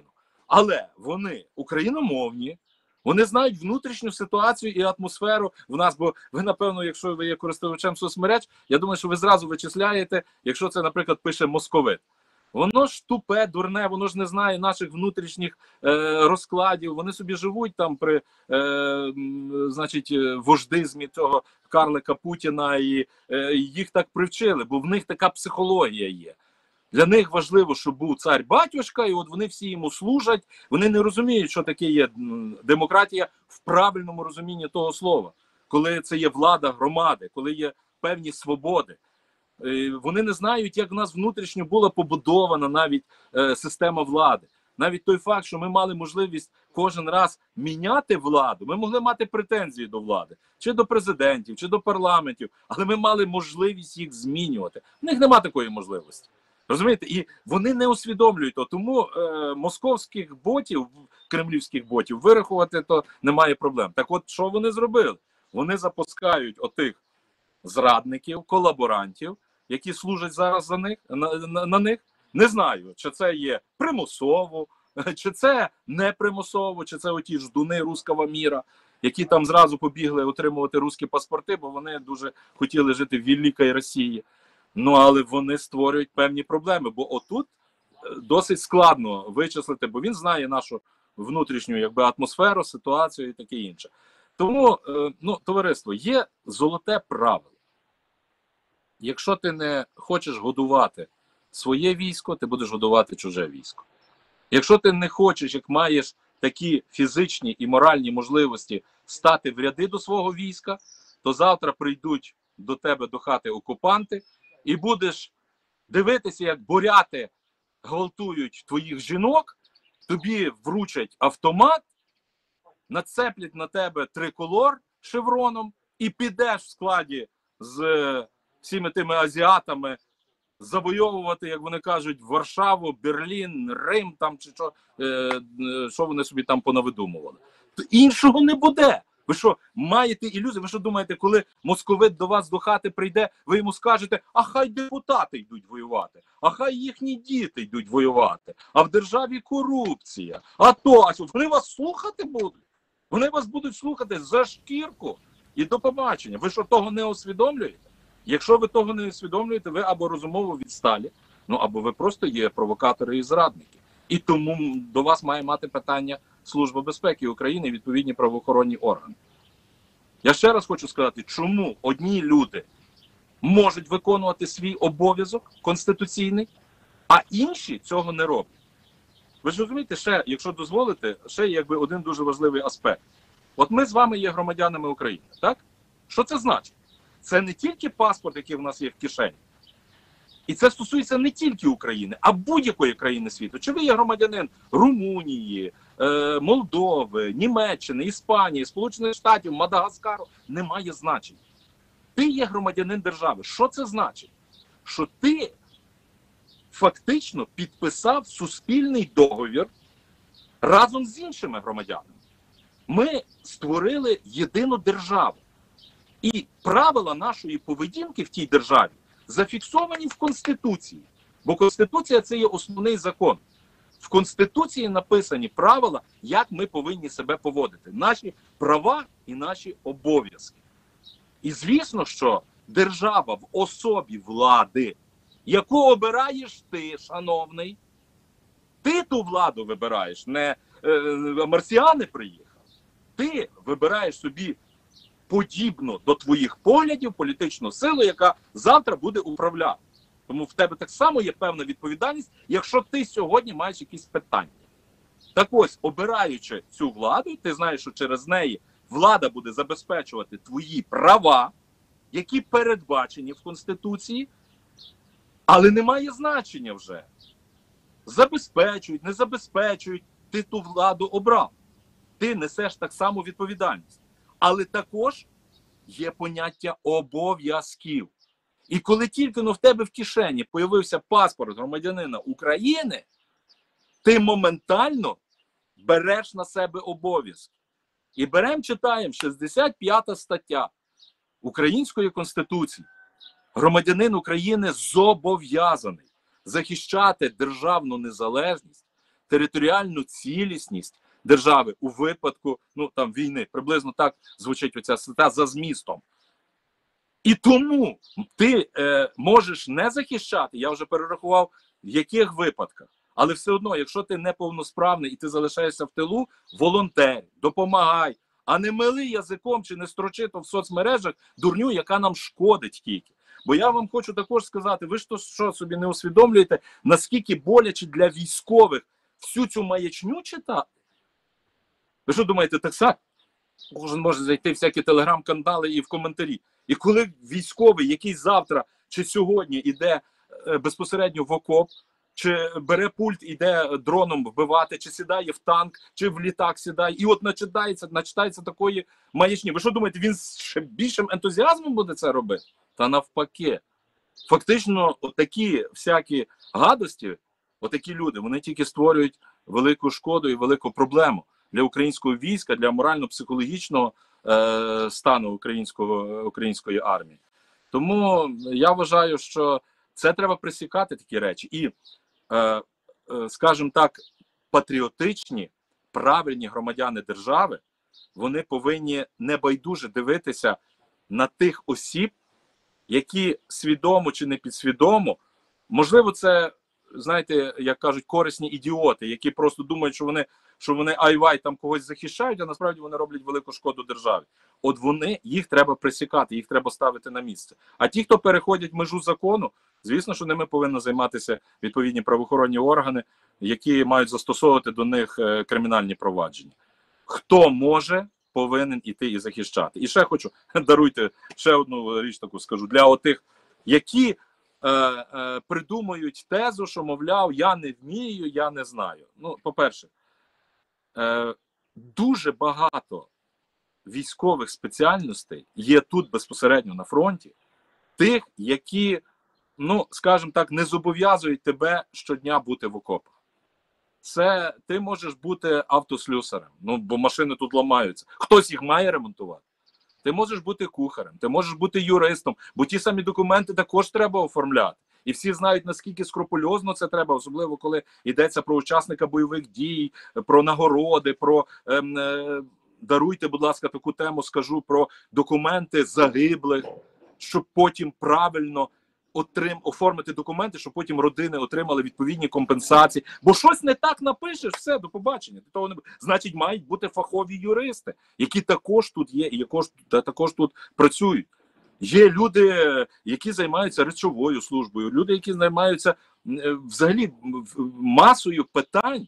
Speaker 2: Але вони україномовні, вони знають внутрішню ситуацію і атмосферу в нас, бо ви, напевно, якщо ви є користувачем соцмереж, я думаю, що ви зразу вичисляєте, якщо це, наприклад, пише московит. Воно ж тупе, дурне, воно ж не знає наших внутрішніх е, розкладів, вони собі живуть там при е, значить, вождизмі цього карлика Путіна, і е, їх так привчили, бо в них така психологія є. Для них важливо, щоб був цар-батюшка, і от вони всі йому служать. Вони не розуміють, що таке є демократія в правильному розумінні того слова. Коли це є влада громади, коли є певні свободи. Вони не знають, як в нас внутрішньо була побудована навіть е, система влади. Навіть той факт, що ми мали можливість кожен раз міняти владу, ми могли мати претензії до влади, чи до президентів, чи до парламентів, але ми мали можливість їх змінювати. В них немає такої можливості. Розумієте? І вони не усвідомлюють то. Тому е, московських ботів, кремлівських ботів, вирахувати то немає проблем. Так от, що вони зробили? Вони запускають отих зрадників, колаборантів, які служать зараз за них, на, на, на них. Не знаю, чи це є примусово, чи це не примусово, чи це оті ждуни руского міра, які там зразу побігли отримувати русські паспорти, бо вони дуже хотіли жити в великій Росії. Ну, але вони створюють певні проблеми, бо отут досить складно вичислити, бо він знає нашу внутрішню якби атмосферу, ситуацію і таке інше. Тому, ну, товариство, є золоте правило. Якщо ти не хочеш годувати своє військо, ти будеш годувати чуже військо. Якщо ти не хочеш, як маєш такі фізичні і моральні можливості стати в ряди до свого війська, то завтра прийдуть до тебе до хати окупанти і будеш дивитися, як буряти гвалтують твоїх жінок, тобі вручать автомат, нацеплять на тебе триколор шевроном і підеш в складі з всіми тими азіатами завойовувати, як вони кажуть, Варшаву, Берлін, Рим, там чи що, е, що вони собі там понавидумували. То іншого не буде. Ви що, маєте ілюзію? Ви що думаєте, коли московит до вас до хати прийде, ви йому скажете, а хай депутати йдуть воювати, а хай їхні діти йдуть воювати, а в державі корупція, а то, а що, вони вас слухати будуть? Вони вас будуть слухати за шкірку і до побачення. Ви що, того не усвідомлюєте? Якщо ви того не усвідомлюєте, ви або розумово відсталі, ну або ви просто є провокатори і зрадники. І тому до вас має мати питання Служба безпеки України і відповідні правоохоронні органи. Я ще раз хочу сказати, чому одні люди можуть виконувати свій обов'язок конституційний, а інші цього не роблять. Ви ж розумієте, ще, якщо дозволите, ще якби один дуже важливий аспект. От ми з вами є громадянами України, так? Що це значить? Це не тільки паспорт, який в нас є в кишені. І це стосується не тільки України, а будь-якої країни світу. Чи ви є громадянин Румунії, е, Молдови, Німеччини, Іспанії, Сполучених Штатів, Мадагаскару, немає значення. Ти є громадянин держави. Що це значить? Що ти фактично підписав суспільний договір разом з іншими громадянами. Ми створили єдину державу. І правила нашої поведінки в тій державі зафіксовані в Конституції. Бо Конституція – це є основний закон. В Конституції написані правила, як ми повинні себе поводити. Наші права і наші обов'язки. І звісно, що держава в особі влади, яку обираєш ти, шановний, ти ту владу вибираєш, не е, марсіани приїхали. Ти вибираєш собі подібно до твоїх поглядів політичну силу, яка завтра буде управляти. Тому в тебе так само є певна відповідальність, якщо ти сьогодні маєш якісь питання. Так ось, обираючи цю владу, ти знаєш, що через неї влада буде забезпечувати твої права, які передбачені в Конституції, але немає значення вже. Забезпечують, не забезпечують, ти ту владу обрав. Ти несеш так само відповідальність. Але також є поняття обов'язків. І коли тільки ну, в тебе в кишені появився паспорт громадянина України, ти моментально береш на себе обов'язки. І беремо, читаємо шістдесят п'ята стаття Української Конституції. Громадянин України зобов'язаний захищати державну незалежність, територіальну цілісність держави у випадку, ну, там, війни. Приблизно так звучить оця стаття за змістом. І тому ти е, можеш не захищати, я вже перерахував, в яких випадках. Але все одно, якщо ти неповносправний і ти залишаєшся в тилу, волонтер, допомагай, а не мили язиком чи не строчи то в соцмережах дурню, яка нам шкодить тільки. Бо я вам хочу також сказати, ви ж то що собі не усвідомлюєте, наскільки боляче для військових всю цю маячню читати? Ви що думаєте, так само? Кожен може зайти в всякі телеграм-канали і в коментарі. І коли військовий, який завтра чи сьогодні йде е, безпосередньо в окоп, чи бере пульт, іде дроном вбивати, чи сідає в танк, чи в літак сідає, і от начитається, начитається такої маячні. Ви що думаєте, він з ще більшим ентузіазмом буде це робити? Та навпаки. Фактично, отакі всякі гадості, отакі люди, вони тільки створюють велику шкоду і велику проблему для українського війська, для морально-психологічного е, стану українського, української армії. Тому я вважаю, що це треба пресікати, такі речі. І, е, е, скажімо так, патріотичні, правильні громадяни держави, вони повинні небайдуже дивитися на тих осіб, які свідомо чи не підсвідомо, можливо, це, знаєте, як кажуть, корисні ідіоти, які просто думають, що вони, що вони ай-вай там когось захищають, а насправді вони роблять велику шкоду державі. От вони, їх треба пресікати, їх треба ставити на місце. А ті, хто переходять межу закону, звісно, що ними повинні займатися відповідні правоохоронні органи, які мають застосовувати до них е, кримінальні провадження. Хто може, повинен іти і захищати. І ще хочу, даруйте, ще одну річ таку скажу, для отих, які е, е, придумують тезу, що, мовляв, я не вмію, я не знаю. Ну, по-перше, е, дуже багато військових спеціальностей є тут безпосередньо на фронті, тих, які, ну, скажімо так, не зобов'язують тебе щодня бути в окопах. Це ти можеш бути автослюсарем, ну, бо машини тут ламаються. Хтось їх має ремонтувати. Ти можеш бути кухарем, ти можеш бути юристом, бо ті самі документи також треба оформляти. І всі знають, наскільки скрупульозно це треба, особливо коли йдеться про учасника бойових дій, про нагороди, про, ем, е, даруйте, будь ласка, таку тему скажу, про документи загиблих, щоб потім правильно Отрим, оформити документи, щоб потім родини отримали відповідні компенсації. Бо щось не так напишеш, все, до побачення. До того не... Значить, мають бути фахові юристи, які також тут є і якож, також тут працюють. Є люди, які займаються речовою службою, люди, які займаються взагалі масою питань,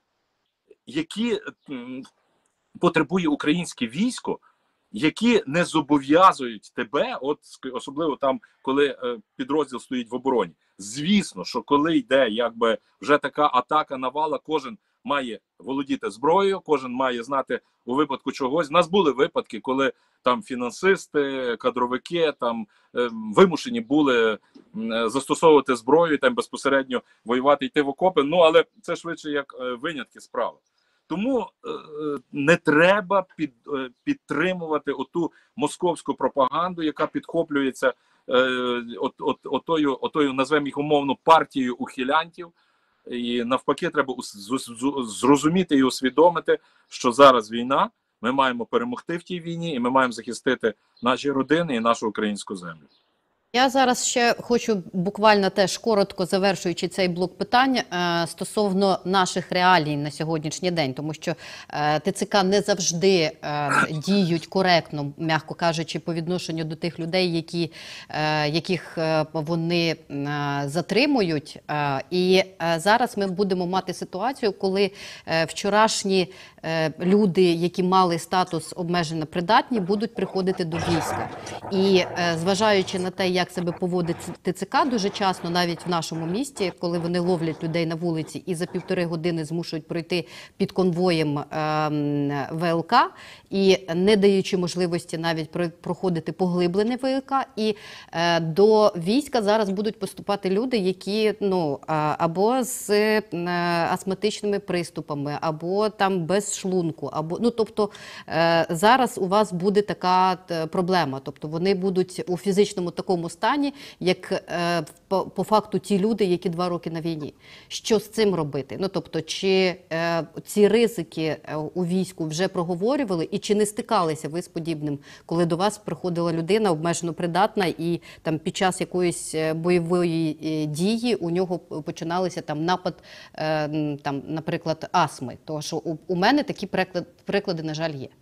Speaker 2: які потребує українське військо, які не зобов'язують тебе, от особливо там, коли е, підрозділ стоїть в обороні. Звісно, що коли йде якби вже така атака, навала, кожен має володіти зброєю, кожен має знати у випадку чогось. У нас були випадки, коли там фінансисти, кадровики там е, вимушені були е, застосовувати зброю, там безпосередньо воювати, йти в окопи. Ну, але це швидше як е, винятки справи. Тому е, не треба під, е, підтримувати оту московську пропаганду, яка підхоплюється е, от, от, отою, отою, назвемо їх умовно, партією ухилянтів. І навпаки, треба зрозуміти і усвідомити, що зараз війна, ми маємо перемогти в тій війні, і ми маємо захистити наші родини і нашу українську землю.
Speaker 1: Я зараз ще хочу буквально теж коротко, завершуючи цей блок питань, е, стосовно наших реалій на сьогоднішній день, тому що е, ТЦК не завжди е, діють коректно, м'яко кажучи, по відношенню до тих людей, які, е, яких е, вони е, затримують. Е, і е, зараз ми будемо мати ситуацію, коли е, вчорашні е, люди, які мали статус обмежено придатні, будуть приходити до війська. І е, зважаючи на те, як себе поводить ТЦК дуже часто, навіть в нашому місті, коли вони ловлять людей на вулиці і за півтори години змушують пройти під конвоєм е, ВЛК, і не даючи можливості навіть проходити поглиблене ВЛК, і е, до війська зараз будуть поступати люди, які, ну, або з е, астматичними приступами, або там без шлунку, або, ну, тобто е, зараз у вас буде така проблема, тобто вони будуть у фізичному такому стані, як е, по, по факту ті люди, які два роки на війні. Що з цим робити? Ну, тобто, чи е, ці ризики е, у війську вже проговорювали, і чи не стикалися ви з подібним, коли до вас приходила людина обмежено придатна, і там під час якоїсь бойової е, дії у нього починалися там напад, е, там, наприклад, астми? Тому що у, у мене такі приклад, приклади, на жаль, є.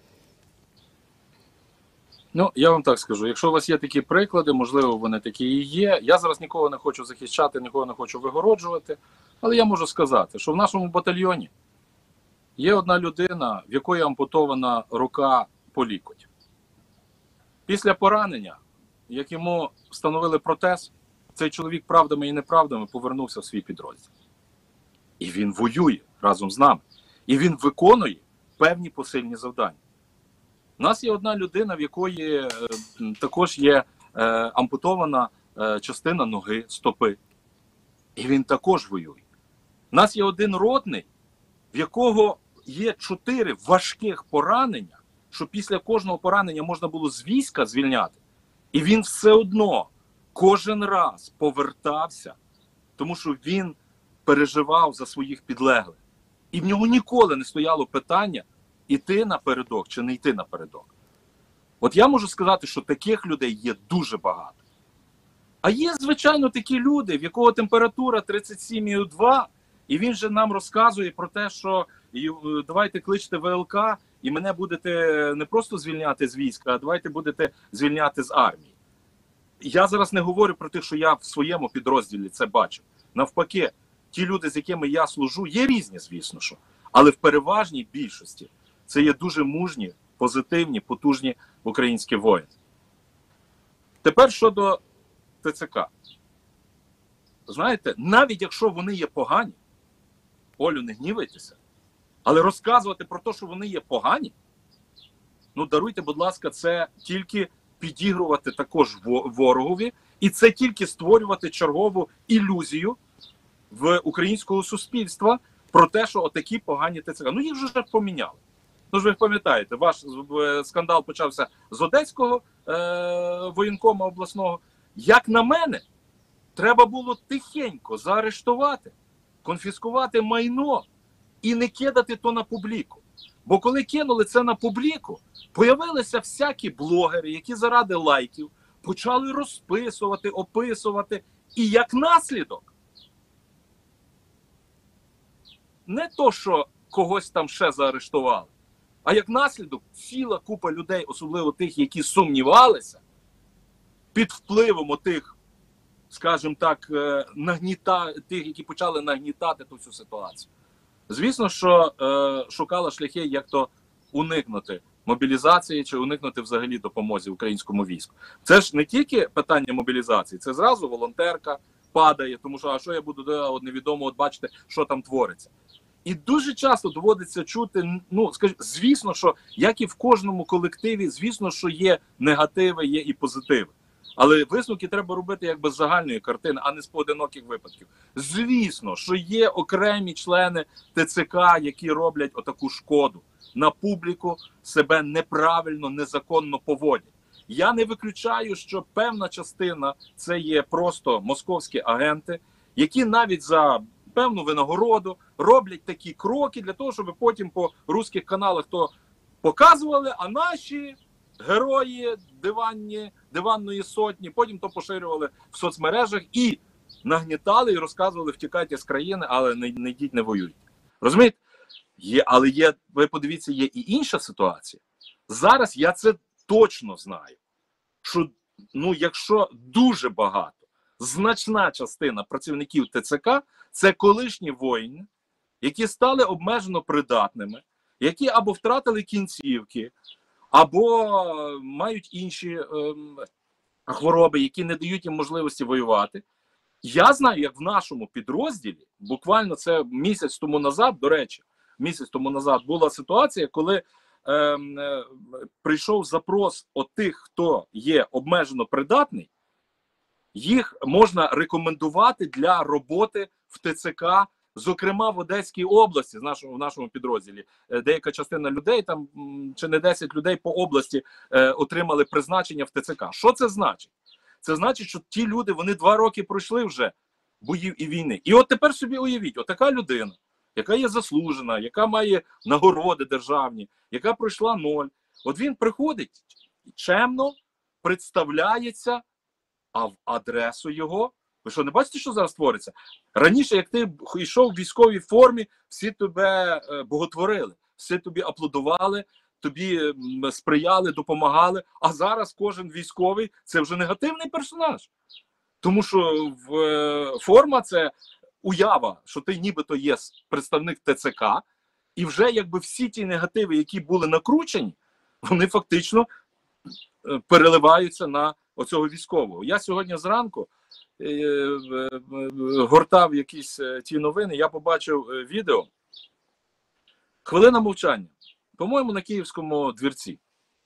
Speaker 2: Ну, я вам так скажу, якщо у вас є такі приклади, можливо, вони такі і є. Я зараз нікого не хочу захищати, нікого не хочу вигороджувати, але я можу сказати, що в нашому батальйоні є одна людина, в якої ампутована рука по лікоть. Після поранення, як йому встановили протез, цей чоловік правдами і неправдами повернувся в свій підрозділ. І він воює разом з нами. І він виконує певні посильні завдання. У нас є одна людина, в якої е, також є е, ампутована е, частина ноги, стопи. І він також воює. У нас є один ротний, в якого є чотири важких поранення, що після кожного поранення можна було з війська звільняти. І він все одно кожен раз повертався, тому що він переживав за своїх підлеглих. І в нього ніколи не стояло питання, іти напередок чи не йти напередок. От я можу сказати, що таких людей є дуже багато. А є, звичайно, такі люди, в якого температура тридцять сім і два, і він же нам розказує про те, що давайте кличте ВЛК, і мене будете не просто звільняти з війська, а давайте будете звільняти з армії. Я зараз не говорю про те, що я в своєму підрозділі це бачив. Навпаки, ті люди, з якими я служу, є різні, звісно що. Але в переважній більшості це є дуже мужні, позитивні, потужні українські воїни. Тепер щодо ТЦК. Знаєте, навіть якщо вони є погані, Олю, не гнівайтеся, але розказувати про те, що вони є погані, ну даруйте, будь ласка, це тільки підігрувати також ворогові, і це тільки створювати чергову ілюзію в українського суспільства про те, що отакі погані ТЦК. Ну їх вже поміняли. Ну ж ви пам'ятаєте, ваш скандал почався з Одеського е- воєнкома обласного. Як на мене, треба було тихенько заарештувати, конфіскувати майно і не кидати то на публіку. Бо коли кинули це на публіку, появилися всякі блогери, які заради лайків почали розписувати, описувати. І як наслідок, не то, що когось там ще заарештували, а як наслідок ціла купа людей, особливо тих, які сумнівалися, під впливом отих, скажімо так, нагніта, тих, які почали нагнітати ту всю ситуацію. Звісно, що е, шукала шляхи, як то уникнути мобілізації чи уникнути взагалі допомозі українському війську. Це ж не тільки питання мобілізації, це зразу волонтерка падає, тому що, а що я буду, от невідомо, от бачите, що там твориться. І дуже часто доводиться чути, ну, скажімо, звісно, що, як і в кожному колективі, звісно, що є негативи, є і позитиви. Але висновки треба робити якби з загальної картини, а не з поодиноких випадків. Звісно, що є окремі члени ТЦК, які роблять отаку шкоду. На публіку себе неправильно, незаконно поводять. Я не виключаю, що певна частина це є просто московські агенти, які навіть за певну винагороду роблять такі кроки для того, щоб потім по русських каналах то показували, а наші герої диванні, диванної сотні потім то поширювали в соцмережах і нагнітали і розказували, втікайте з країни, але не, не йдіть, не воюйте. Розумієте? Є, але є, ви подивіться, є і інша ситуація. Зараз я це точно знаю, що, ну, якщо дуже багато, значна частина працівників ТЦК – це колишні воїни, які стали обмежено придатними, які або втратили кінцівки, або мають інші е, хвороби, які не дають їм можливості воювати. Я знаю, як в нашому підрозділі, буквально це місяць тому назад, до речі, місяць тому назад була ситуація, коли е, е, прийшов запрос от тих, хто є обмежено придатний, їх можна рекомендувати для роботи в ТЦК, зокрема в Одеській області, в нашому, в нашому підрозділі. Деяка частина людей, там чи не десять людей по області е, отримали призначення в ТЦК. Що це значить? Це значить, що ті люди, вони два роки пройшли вже боїв і війни. І от тепер собі уявіть, отака людина, яка є заслужена, яка має нагороди державні, яка пройшла ноль. От він приходить, чемно представляється, а в адресу його, ви що, не бачите, що зараз твориться? Раніше, як ти йшов в військовій формі, всі тебе е, боготворили, всі тобі аплодували, тобі сприяли, допомагали, а зараз кожен військовий – це вже негативний персонаж. Тому що в, е, форма – це уява, що ти нібито є представник ТЦК, і вже якби всі ті негативи, які були накручені, вони фактично е, переливаються на оцього військового. Я сьогодні зранку е, е, е, гортав якісь е, ті новини, я побачив е, відео. Хвилина мовчання. По-моєму, на Київському двірці.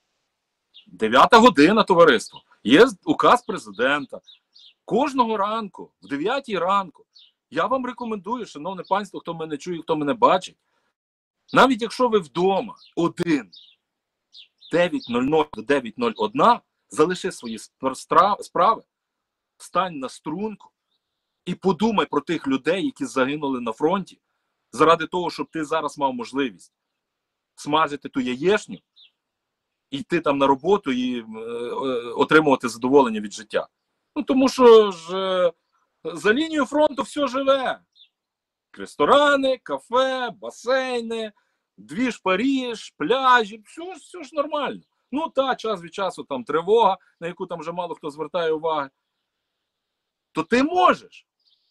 Speaker 2: Дев'ята година, товариство. Є указ президента. Кожного ранку, в дев'ятій ранку, я вам рекомендую, шановне панство, хто мене чує, хто мене бачить, навіть якщо ви вдома один, дев'ять нуль нуль до дев'ять нуль один, залиши свої справи, встань на струнку і подумай про тих людей, які загинули на фронті, заради того, щоб ти зараз мав можливість смажити ту яєшню, йти там на роботу і е, отримувати задоволення від життя. Ну, тому що ж е, за лінією фронту все живе. Ресторани, кафе, басейни, двіж Паріж, пляжі, все, все ж нормально. Ну, та, час від часу там тривога, на яку там вже мало хто звертає уваги. То ти можеш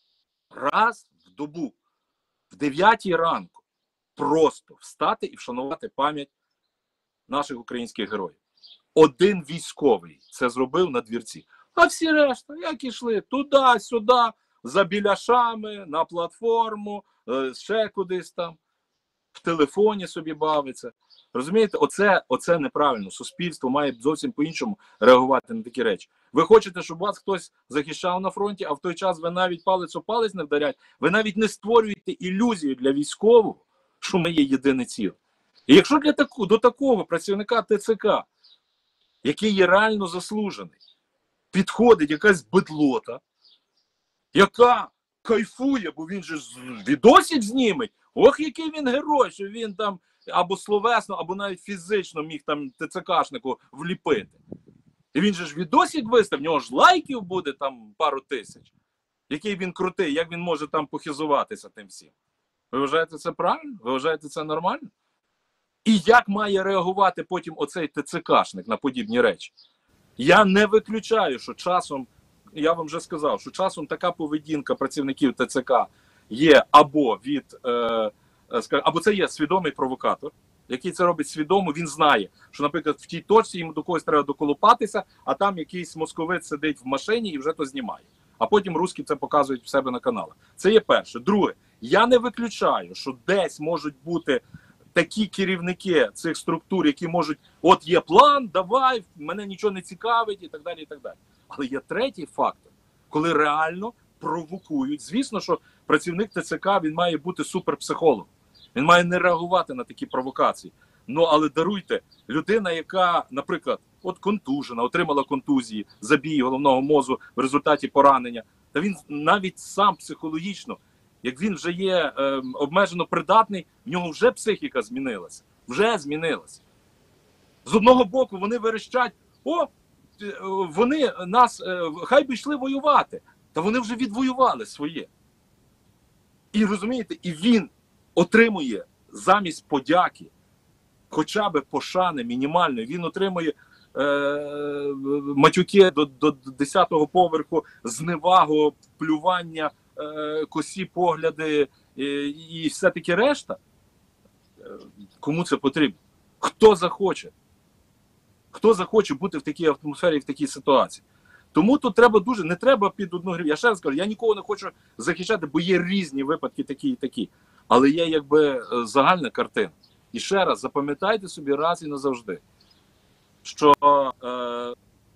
Speaker 2: раз в добу, в дев'ятій ранку, просто встати і вшанувати пам'ять наших українських героїв. Один військовий це зробив на двірці. А всі решта, як ішли туди, сюди, за біляшами, на платформу, ще кудись там, в телефоні собі бавиться. Розумієте, оце, оце неправильно. Суспільство має зовсім по-іншому реагувати на такі речі. Ви хочете, щоб вас хтось захищав на фронті, а в той час ви навіть палець у палець не вдарять, ви навіть не створюєте ілюзію для військового, що ми є єдине ціле. І якщо для таку, до такого працівника ТЦК, який є реально заслужений, підходить якась бедлота, яка кайфує, бо він же відосик зніметь, ох, який він герой, що він там або словесно, або навіть фізично міг там ТЦКшнику вліпити. І він же ж відосик виставив, в нього ж лайків буде там пару тисяч. Який він крутий, як він може там похизуватися тим всім. Ви вважаєте це правильно? Ви вважаєте це нормально? І як має реагувати потім оцей ТЦКшник на подібні речі? Я не виключаю, що часом, я вам вже сказав, що часом така поведінка працівників ТЦК є або від, е, або це є свідомий провокатор, який це робить свідомо, він знає, що, наприклад, в тій точці йому до когось треба доколупатися, а там якийсь московець сидить в машині і вже то знімає. А потім русські це показують в себе на каналах. Це є перше. Друге, я не виключаю, що десь можуть бути такі керівники цих структур, які можуть, от є план, давай, мене нічого не цікавить і так далі, і так далі. Але є третій фактор, коли реально провокують. Звісно, що працівник ТЦК, він має бути суперпсихологом. Він має не реагувати на такі провокації. Ну, але даруйте, людина, яка, наприклад, от контужена, отримала контузії, забій головного мозку в результаті поранення, та він навіть сам психологічно, як він вже є е, обмежено придатний, в нього вже психіка змінилася. Вже змінилася. З одного боку вони верещать, о, вони нас, е, хай би йшли воювати. Та вони вже відвоювали своє. І розумієте, і він отримує замість подяки, хоча б пошани мінімальної, він отримує е, матюки до, до десятого поверху, зневагу, плювання, е, косі погляди е, і все таки решта. Е, кому це потрібно? Хто захоче? Хто захоче бути в такій атмосфері, в такій ситуації? Тому тут треба дуже, не треба під одну гривню. Я ще раз кажу, я нікого не хочу захищати, бо є різні випадки такі і такі. Але є якби загальна картина. І ще раз, запам'ятайте собі раз і назавжди, що е,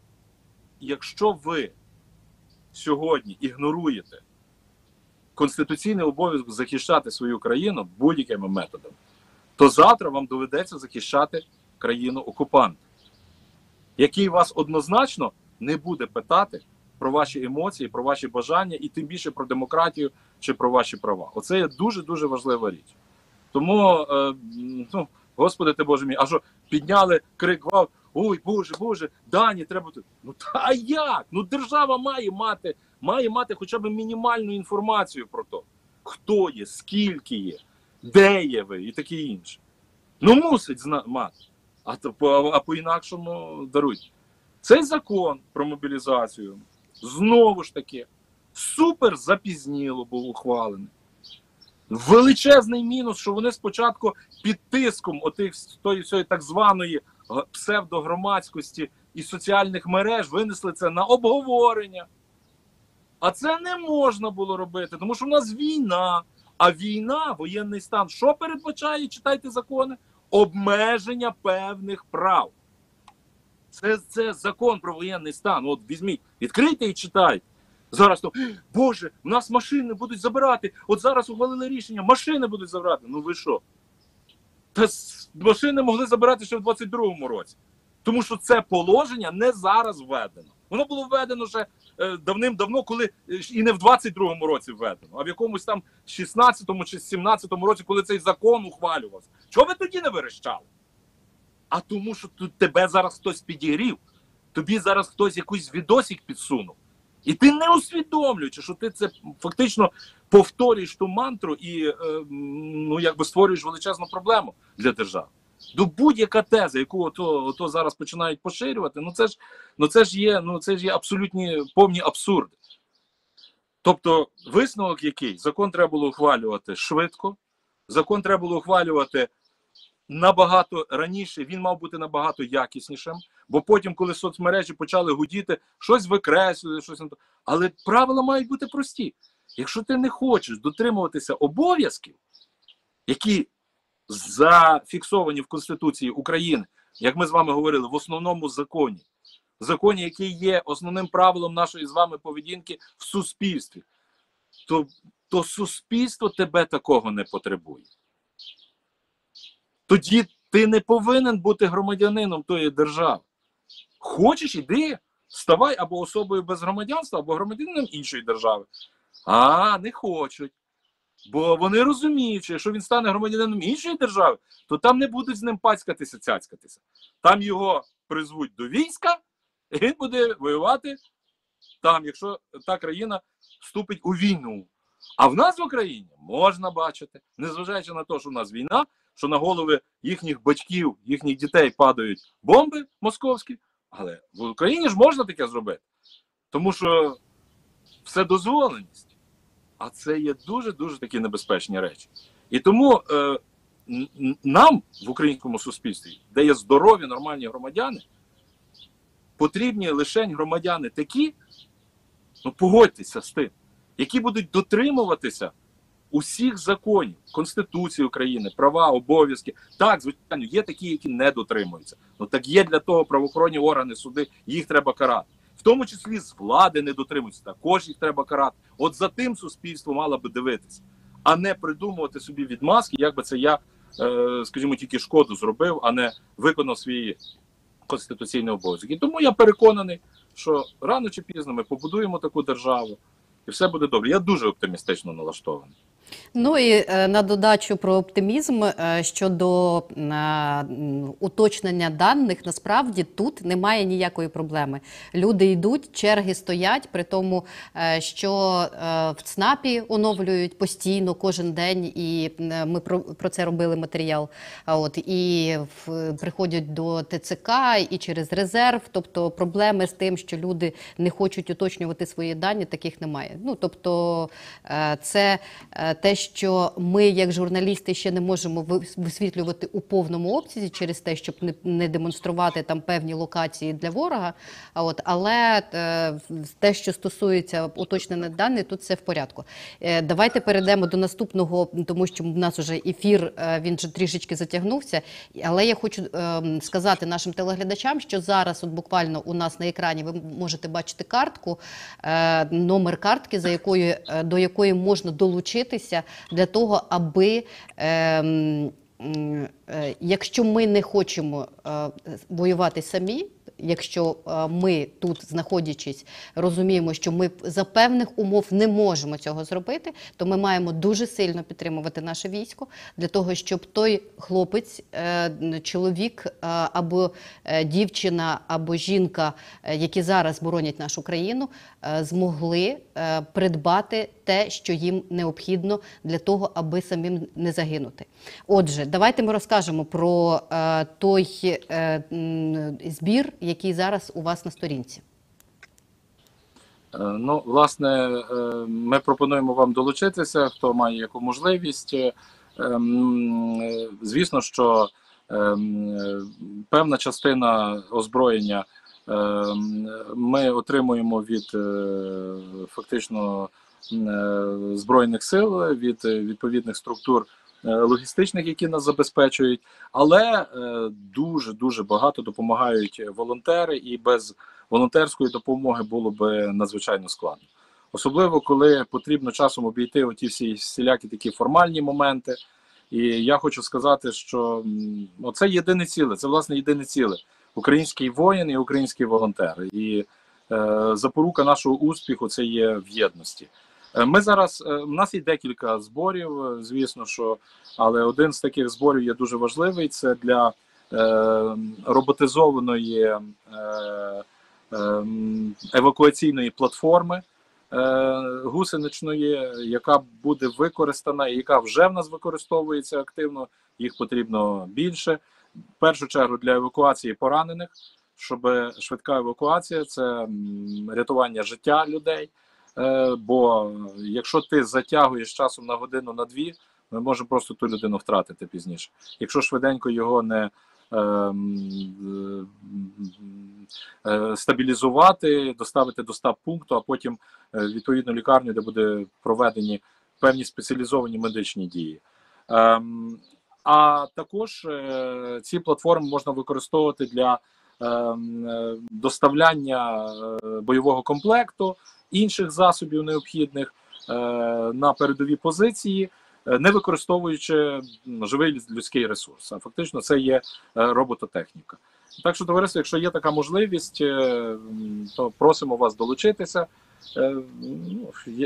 Speaker 2: якщо ви сьогодні ігноруєте конституційний обов'язок захищати свою країну будь-якими методами, то завтра вам доведеться захищати країну-окупанта, який вас однозначно не буде питати, про ваші емоції, про ваші бажання, і тим більше про демократію чи про ваші права. Оце є дуже-дуже важлива річ. Тому, е, ну, Господи ти Боже мій, а що підняли крик, вау, ой, Боже, Боже, Дані, треба тут. Ну, та як? Ну, держава має мати, має мати хоча б мінімальну інформацію про те, хто є, скільки є, де є ви і таке інше. Ну, мусить зна- мати. А, а по-інакшому дарують. Цей закон про мобілізацію, знову ж таки, супер запізніло був ухвалений. Величезний мінус, що вони спочатку під тиском отих, тої всієї так званої псевдогромадськості і соціальних мереж винесли це на обговорення. А це не можна було робити, тому що в нас війна. А війна, воєнний стан, що передбачає, читайте закони? Обмеження певних прав. Це, це закон про воєнний стан. От візьміть, відкрийте і читайте. Зараз то, Боже, в нас машини будуть забирати. От зараз ухвалили рішення, машини будуть забирати. Ну ви що? Та машини могли забирати ще в двадцять другому році. Тому що це положення не зараз введено. Воно було введено ще е, давним-давно, коли е, і не в двадцять другому році введено, а в якомусь там шістнадцятому чи сімнадцятому році, коли цей закон ухвалювався. Чого ви тоді не верещали? А тому, що тут тебе зараз хтось підігрів, тобі зараз хтось якийсь відосик підсунув. І ти не усвідомлюючи, що ти це фактично повторюєш ту мантру і е, ну, якби створюєш величезну проблему для держави. До будь-яка теза, яку ото, ото зараз починають поширювати, ну це ж, ну це ж є, ну це ж є абсолютні повні абсурди. Тобто висновок який? Закон треба було ухвалювати швидко, закон треба було ухвалювати набагато раніше, він мав бути набагато якіснішим, бо потім, коли соцмережі почали гудіти, щось викреслювали, щось не то. Але правила мають бути прості. Якщо ти не хочеш дотримуватися обов'язків, які зафіксовані в Конституції України, як ми з вами говорили, в основному законі, в законі, який є основним правилом нашої з вами поведінки в суспільстві, то, то суспільство тебе такого не потребує. Тоді ти не повинен бути громадянином тої держави. Хочеш, іди, ставай або особою без громадянства, або громадянином іншої держави. А, не хочуть. Бо вони розуміють, що якщо він стане громадянином іншої держави, то там не будуть з ним пацькатися, цяцькатися. Там його призвуть до війська, і він буде воювати там, якщо та країна вступить у війну. А в нас в Україні можна бачити, незважаючи на те, що в нас війна, що на голови їхніх батьків, їхніх дітей падають бомби московські, але в Україні ж можна таке зробити. Тому що все дозволеність. А це є дуже-дуже такі небезпечні речі. І тому е, нам в українському суспільстві, де є здорові, нормальні громадяни, потрібні лише громадяни такі, ну погодьтеся з тим, які будуть дотримуватися усіх законів, Конституції України, права, обов'язки. Так, звичайно, є такі, які не дотримуються. Ну так є для того правоохоронні органи, суди, їх треба карати. В тому числі з влади не дотримуються, також їх треба карати. От за тим суспільство мало би дивитися, а не придумувати собі відмазки, як би це я, е, скажімо, тільки шкоду зробив, а не виконав свій конституційний обов'язок. І тому я переконаний, що рано чи пізно ми побудуємо таку державу, і все буде добре. Я дуже оптимістично налаштований.
Speaker 1: Ну і е, на додачу про оптимізм е, щодо е, уточнення даних, насправді тут немає ніякої проблеми. Люди йдуть, черги стоять, при тому, е, що е, в ЦНАПі оновлюють постійно, кожен день, і е, ми про, про це робили матеріал, а от, і в, приходять до ТЦК, і через резерв, тобто проблеми з тим, що люди не хочуть уточнювати свої дані, таких немає. Ну, тобто е, це е, те, що ми, як журналісти, ще не можемо висвітлювати у повному обсязі через те, щоб не, не демонструвати там певні локації для ворога. А от, але е, те, що стосується уточнення даних, тут все в порядку. Е, давайте перейдемо до наступного, тому що в нас вже ефір, е, він вже трішечки затягнувся. Але я хочу е, сказати нашим телеглядачам, що зараз от буквально у нас на екрані ви можете бачити картку, е, номер картки, за якою, е, до якої можна долучитися для того, аби, е, е, якщо ми не хочемо е, воювати самі, Якщо ми тут, знаходячись, розуміємо, що ми за певних умов не можемо цього зробити, то ми маємо дуже сильно підтримувати наше військо для того, щоб той хлопець, чоловік або дівчина, або жінка, які зараз боронять нашу країну, змогли придбати те, що їм необхідно для того, аби самим не загинути. Отже, давайте ми розкажемо про той збір, який зараз у вас на сторінці.
Speaker 2: Ну, власне, ми пропонуємо вам долучитися, хто має яку можливість. Звісно, що певна частина озброєння ми отримуємо від фактично Збройних сил, від відповідних структур логістичних, які нас забезпечують, але дуже-дуже багато допомагають волонтери, і без волонтерської допомоги було б надзвичайно складно. Особливо, коли потрібно часом обійти оті всі всілякі такі формальні моменти. І я хочу сказати, що оце єдине ціле, це власне єдине ціле. Український воїн і український волонтер. І е, запорука нашого успіху – це є в єдності. Ми зараз, у нас є декілька зборів, звісно, що, але один з таких зборів є дуже важливий. Це для е, роботизованої е, е, евакуаційної платформи е, гусеничної, яка буде використана і яка вже в нас використовується активно, їх потрібно більше. В першу чергу для евакуації поранених, щоб швидка евакуація – це рятування життя людей. Бо якщо ти затягуєш часом на годину, на дві, ми можемо просто ту людину втратити пізніше. Якщо швиденько його не е, е, стабілізувати, доставити до стаб-пункту, а потім е, відповідну лікарню, де буде проведені певні спеціалізовані медичні дії. Е, а також е, ці платформи можна використовувати для е, доставляння е, бойового комплекту, інших засобів необхідних е, на передові позиції, е, не використовуючи живий людський ресурс. А фактично це є е, робототехніка. Так що, товариство, якщо є така можливість, е, то просимо вас долучитися. Е, я,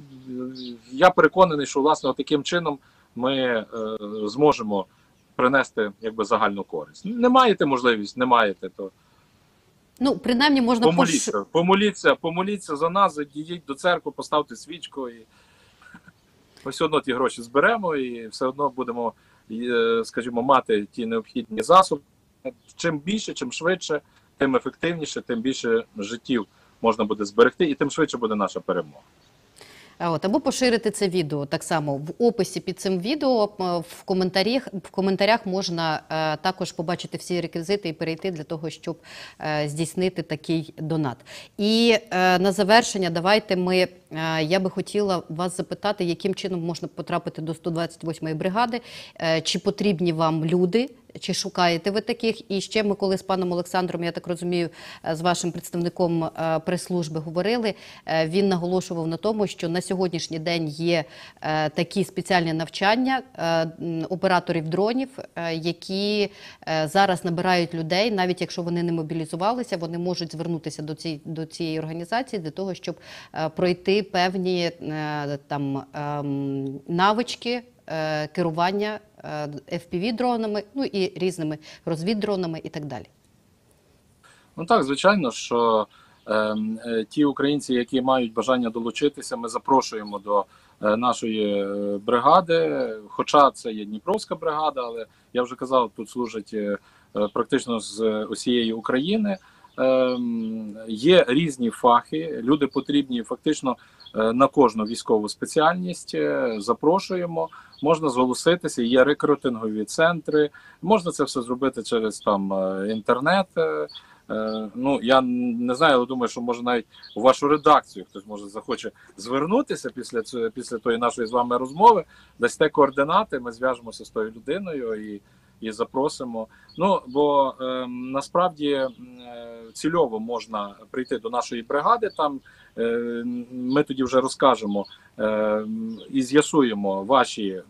Speaker 2: я переконаний, що власне таким чином ми е, зможемо принести якби загальну користь. Не маєте можливість, не маєте, то
Speaker 1: ну, принаймні можна
Speaker 2: помоліться, пош... помоліться, помоліться за нас, йдіть до церкви, поставте свічку, і ми все одно ті гроші зберемо, і все одно будемо, скажімо, мати ті необхідні засоби. Чим більше, чим швидше, тим ефективніше, тим більше життів можна буде зберегти, і тим швидше буде наша перемога.
Speaker 1: От, або поширити це відео так само в описі під цим відео, в коментарях, в коментарях можна е, також побачити всі реквізити і перейти для того, щоб е, здійснити такий донат. І е, на завершення давайте ми, е, я би хотіла вас запитати, яким чином можна потрапити до сто двадцять восьмої бригади, е, чи потрібні вам люди, чи шукаєте ви таких? І ще ми, коли з паном Олександром, я так розумію, з вашим представником прес-служби говорили, він наголошував на тому, що на сьогоднішній день є такі спеціальні навчання операторів дронів, які зараз набирають людей, навіть якщо вони не мобілізувалися, вони можуть звернутися до цієї, до цієї організації для того, щоб пройти певні там навички керування еф пі ві-дронами, ну і різними розвіддронами і так далі.
Speaker 2: Ну так, звичайно, що е, ті українці, які мають бажання долучитися, ми запрошуємо до е, нашої бригади, хоча це є Дніпровська бригада, але я вже казав, тут служать е, практично з усієї України. Е, є різні фахи, люди потрібні фактично на кожну військову спеціальність, запрошуємо, можна зголоситися, є рекрутингові центри, можна це все зробити через там інтернет. Ну, я не знаю, але думаю, що може навіть у вашу редакцію хтось може захоче звернутися після цього, після тої нашої з вами розмови, дасте координати, ми зв'яжемося з тою людиною і і запросимо. Ну, бо е, насправді е, цільово можна прийти до нашої бригади, там е, ми тоді вже розкажемо е, і з'ясуємо ваші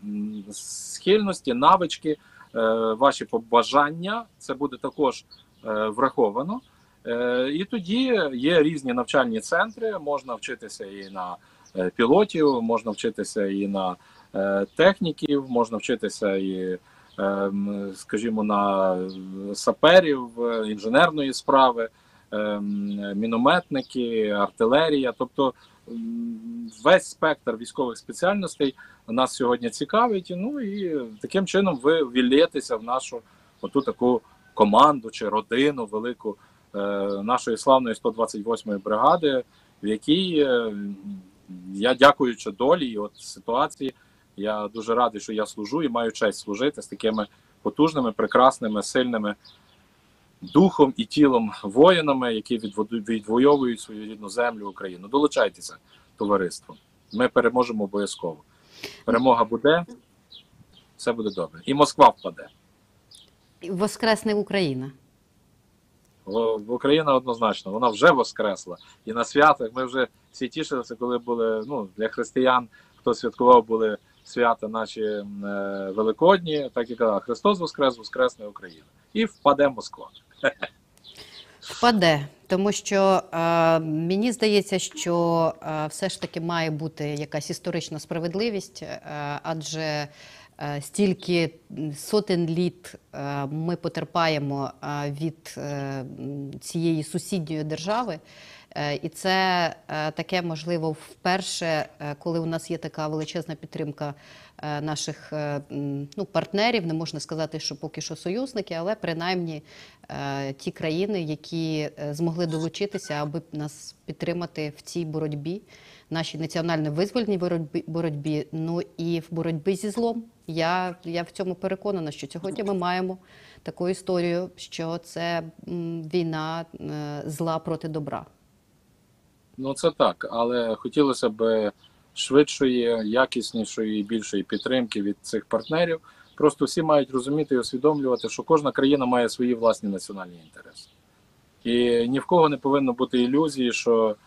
Speaker 2: схильності, навички, е, ваші побажання, це буде також е, враховано. І тоді є різні навчальні центри, можна вчитися і на пілотів, можна вчитися і на техніків, можна вчитися і, скажімо, на саперів, інженерної справи, мінометники, артилерія. Тобто весь спектр військових спеціальностей нас сьогодні цікавить. Ну і таким чином ви ввіллєтеся в нашу оту таку команду чи родину велику нашої славної сто двадцять восьмої бригади, в якій я, дякуючи долі і от ситуації, я дуже радий, що я служу і маю честь служити з такими потужними, прекрасними, сильними духом і тілом воїнами, які відвоюють свою рідну землю, Україну. Долучайтеся, товариство. Ми переможемо обов'язково. Перемога буде, все буде добре. І Москва впаде.
Speaker 1: Воскресне Україна.
Speaker 2: Україна однозначно, вона вже воскресла. І на святах ми вже всі тішилися, коли були, ну, для християн, хто святкував, були свята наші е, великодні, так і казав, Христос воскрес, воскресне Україна. І впаде Москва.
Speaker 1: Впаде, тому що е, мені здається, що е, все ж таки має бути якась історична справедливість, е, адже е, стільки сотень літ е, ми потерпаємо е, від е, цієї сусідньої держави. І це таке, можливо, вперше, коли у нас є така величезна підтримка наших, ну, партнерів, не можна сказати, що поки що союзники, але принаймні ті країни, які змогли долучитися, аби нас підтримати в цій боротьбі, нашій національно-визвольній боротьбі, боротьбі, ну і в боротьбі зі злом. Я, я в цьому переконана, що сьогодні ми маємо таку історію, що це війна зла проти добра.
Speaker 2: Ну це так, але хотілося б швидшої, якіснішої і більшої підтримки від цих партнерів. Просто всі мають розуміти і усвідомлювати, що кожна країна має свої власні національні інтереси. І ні в кого не повинно бути ілюзії, що, е,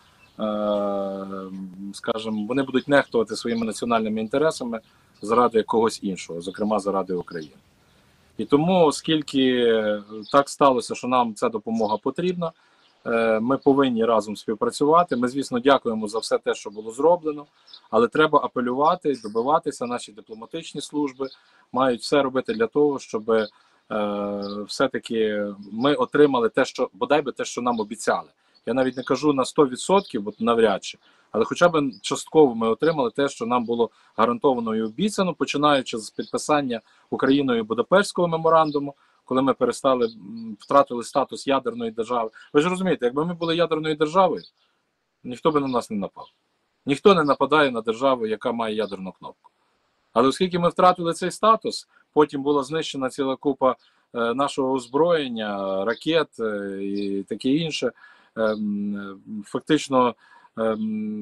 Speaker 2: скажімо, вони будуть нехтувати своїми національними інтересами заради когось іншого, зокрема заради України. І тому, оскільки так сталося, що нам ця допомога потрібна, ми повинні разом співпрацювати. Ми, звісно, дякуємо за все те, що було зроблено, але треба апелювати, добиватися. Наші дипломатичні служби мають все робити для того, щоб е, все-таки ми отримали те, що, бодай би те, що нам обіцяли. Я навіть не кажу на сто відсотків, бо навряд чи, але хоча б частково ми отримали те, що нам було гарантовано і обіцяно, починаючи з підписання Україною Будапештського меморандуму, коли ми перестали, втратили статус ядерної держави. Ви ж розумієте, якби ми були ядерною державою, ніхто би на нас не напав. Ніхто не нападає на державу, яка має ядерну кнопку. Але оскільки ми втратили цей статус, потім була знищена ціла купа е, нашого озброєння, ракет е, і таке інше, е, фактично е,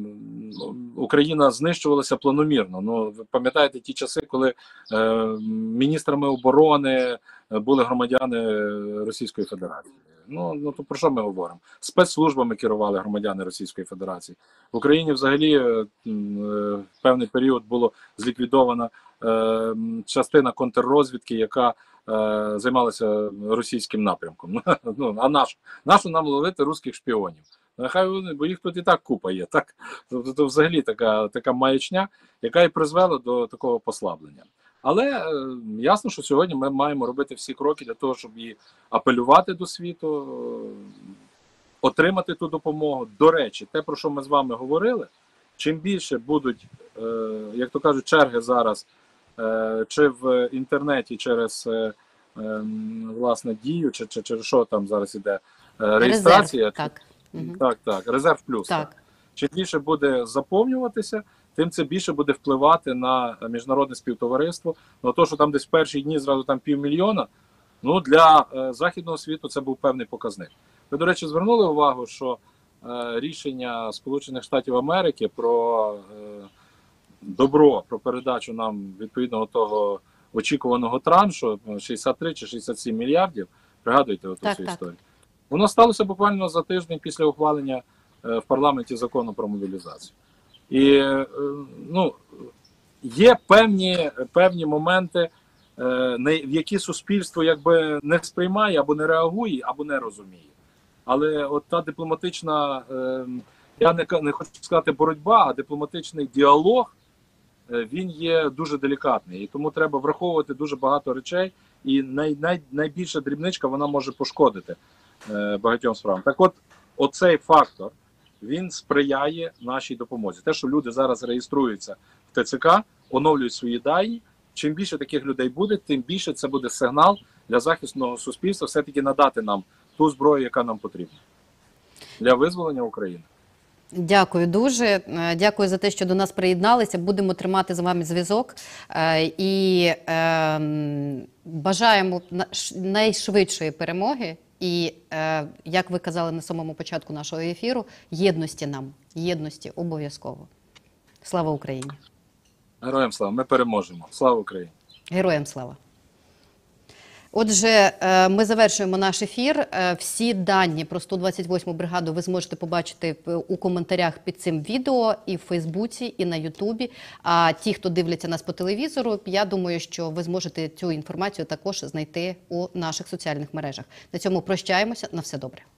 Speaker 2: Україна знищувалася планомірно. Ну, ви пам'ятаєте ті часи, коли е, міністрами оборони були громадяни Російської Федерації. Ну, ну то про що ми говоримо? Спецслужбами керували громадяни Російської Федерації. В Україні взагалі е, в певний період було зліквідована е, частина контррозвідки, яка е, займалася російським напрямком. Ну, а наш, нашу нам ловити русських шпіонів? Нехай вони, бо їх тут і так купа є. Так? Тобто це взагалі така, така маячня, яка і призвела до такого послаблення. Але е, ясно, що сьогодні ми маємо робити всі кроки для того, щоб і апелювати до світу, е, отримати ту допомогу. До речі, те, про що ми з вами говорили, чим більше будуть, е, як то кажуть, черги зараз, е, чи в інтернеті через е, е, власне дію, чи, чи через що там зараз іде, е, реєстрація.
Speaker 1: Резерв, так.
Speaker 2: Угу. Так, так, резерв плюс.
Speaker 1: Так.
Speaker 2: Так. Чим більше буде заповнюватися, тим це більше буде впливати на міжнародне співтовариство. Ну, то, що там десь в перші дні зразу там півмільйона, ну, для е, західного світу це був певний показник. Ви, до речі, звернули увагу, що е, рішення Сполучених Штатів Америки про е, добро, про передачу нам відповідного того очікуваного траншу, шістдесят три чи шістдесят сім мільярдів, пригадуєте оту цю історію? Воно сталося буквально за тиждень після ухвалення е, в парламенті закону про мобілізацію. І е, ну, є певні, певні моменти, е, в які суспільство якби не сприймає, або не реагує, або не розуміє. Але от та дипломатична, е, я не, не хочу сказати боротьба, а дипломатичний діалог, е, він є дуже делікатний. І тому треба враховувати дуже багато речей. І най, най, найбільша дрібничка, вона може пошкодити е, багатьом справам. Так от, оцей фактор, він сприяє нашій допомозі. Те, що люди зараз реєструються в ТЦК, оновлюють свої дані, чим більше таких людей буде, тим більше це буде сигнал для захисного суспільства все-таки надати нам ту зброю, яка нам потрібна для визволення України.
Speaker 1: Дякую дуже. Е, Дякую за те, що до нас приєдналися. Будемо тримати з вами зв'язок. Е, І е, бажаємо на- ш- найшвидшої перемоги. І, е, як ви казали на самому початку нашого ефіру, єдності нам. Єдності обов'язково. Слава Україні!
Speaker 2: Героям слава! Ми переможемо! Слава Україні!
Speaker 1: Героям слава! Отже, е, ми завершуємо наш ефір. Е, Всі дані про сто двадцять восьму бригаду ви зможете побачити в- у коментарях під цим відео і в Фейсбуці, і на Ютубі. А ті, хто дивляться нас по телевізору, я думаю, що ви зможете цю інформацію також знайти у наших соціальних мережах. На цьому прощаємося. На все добре.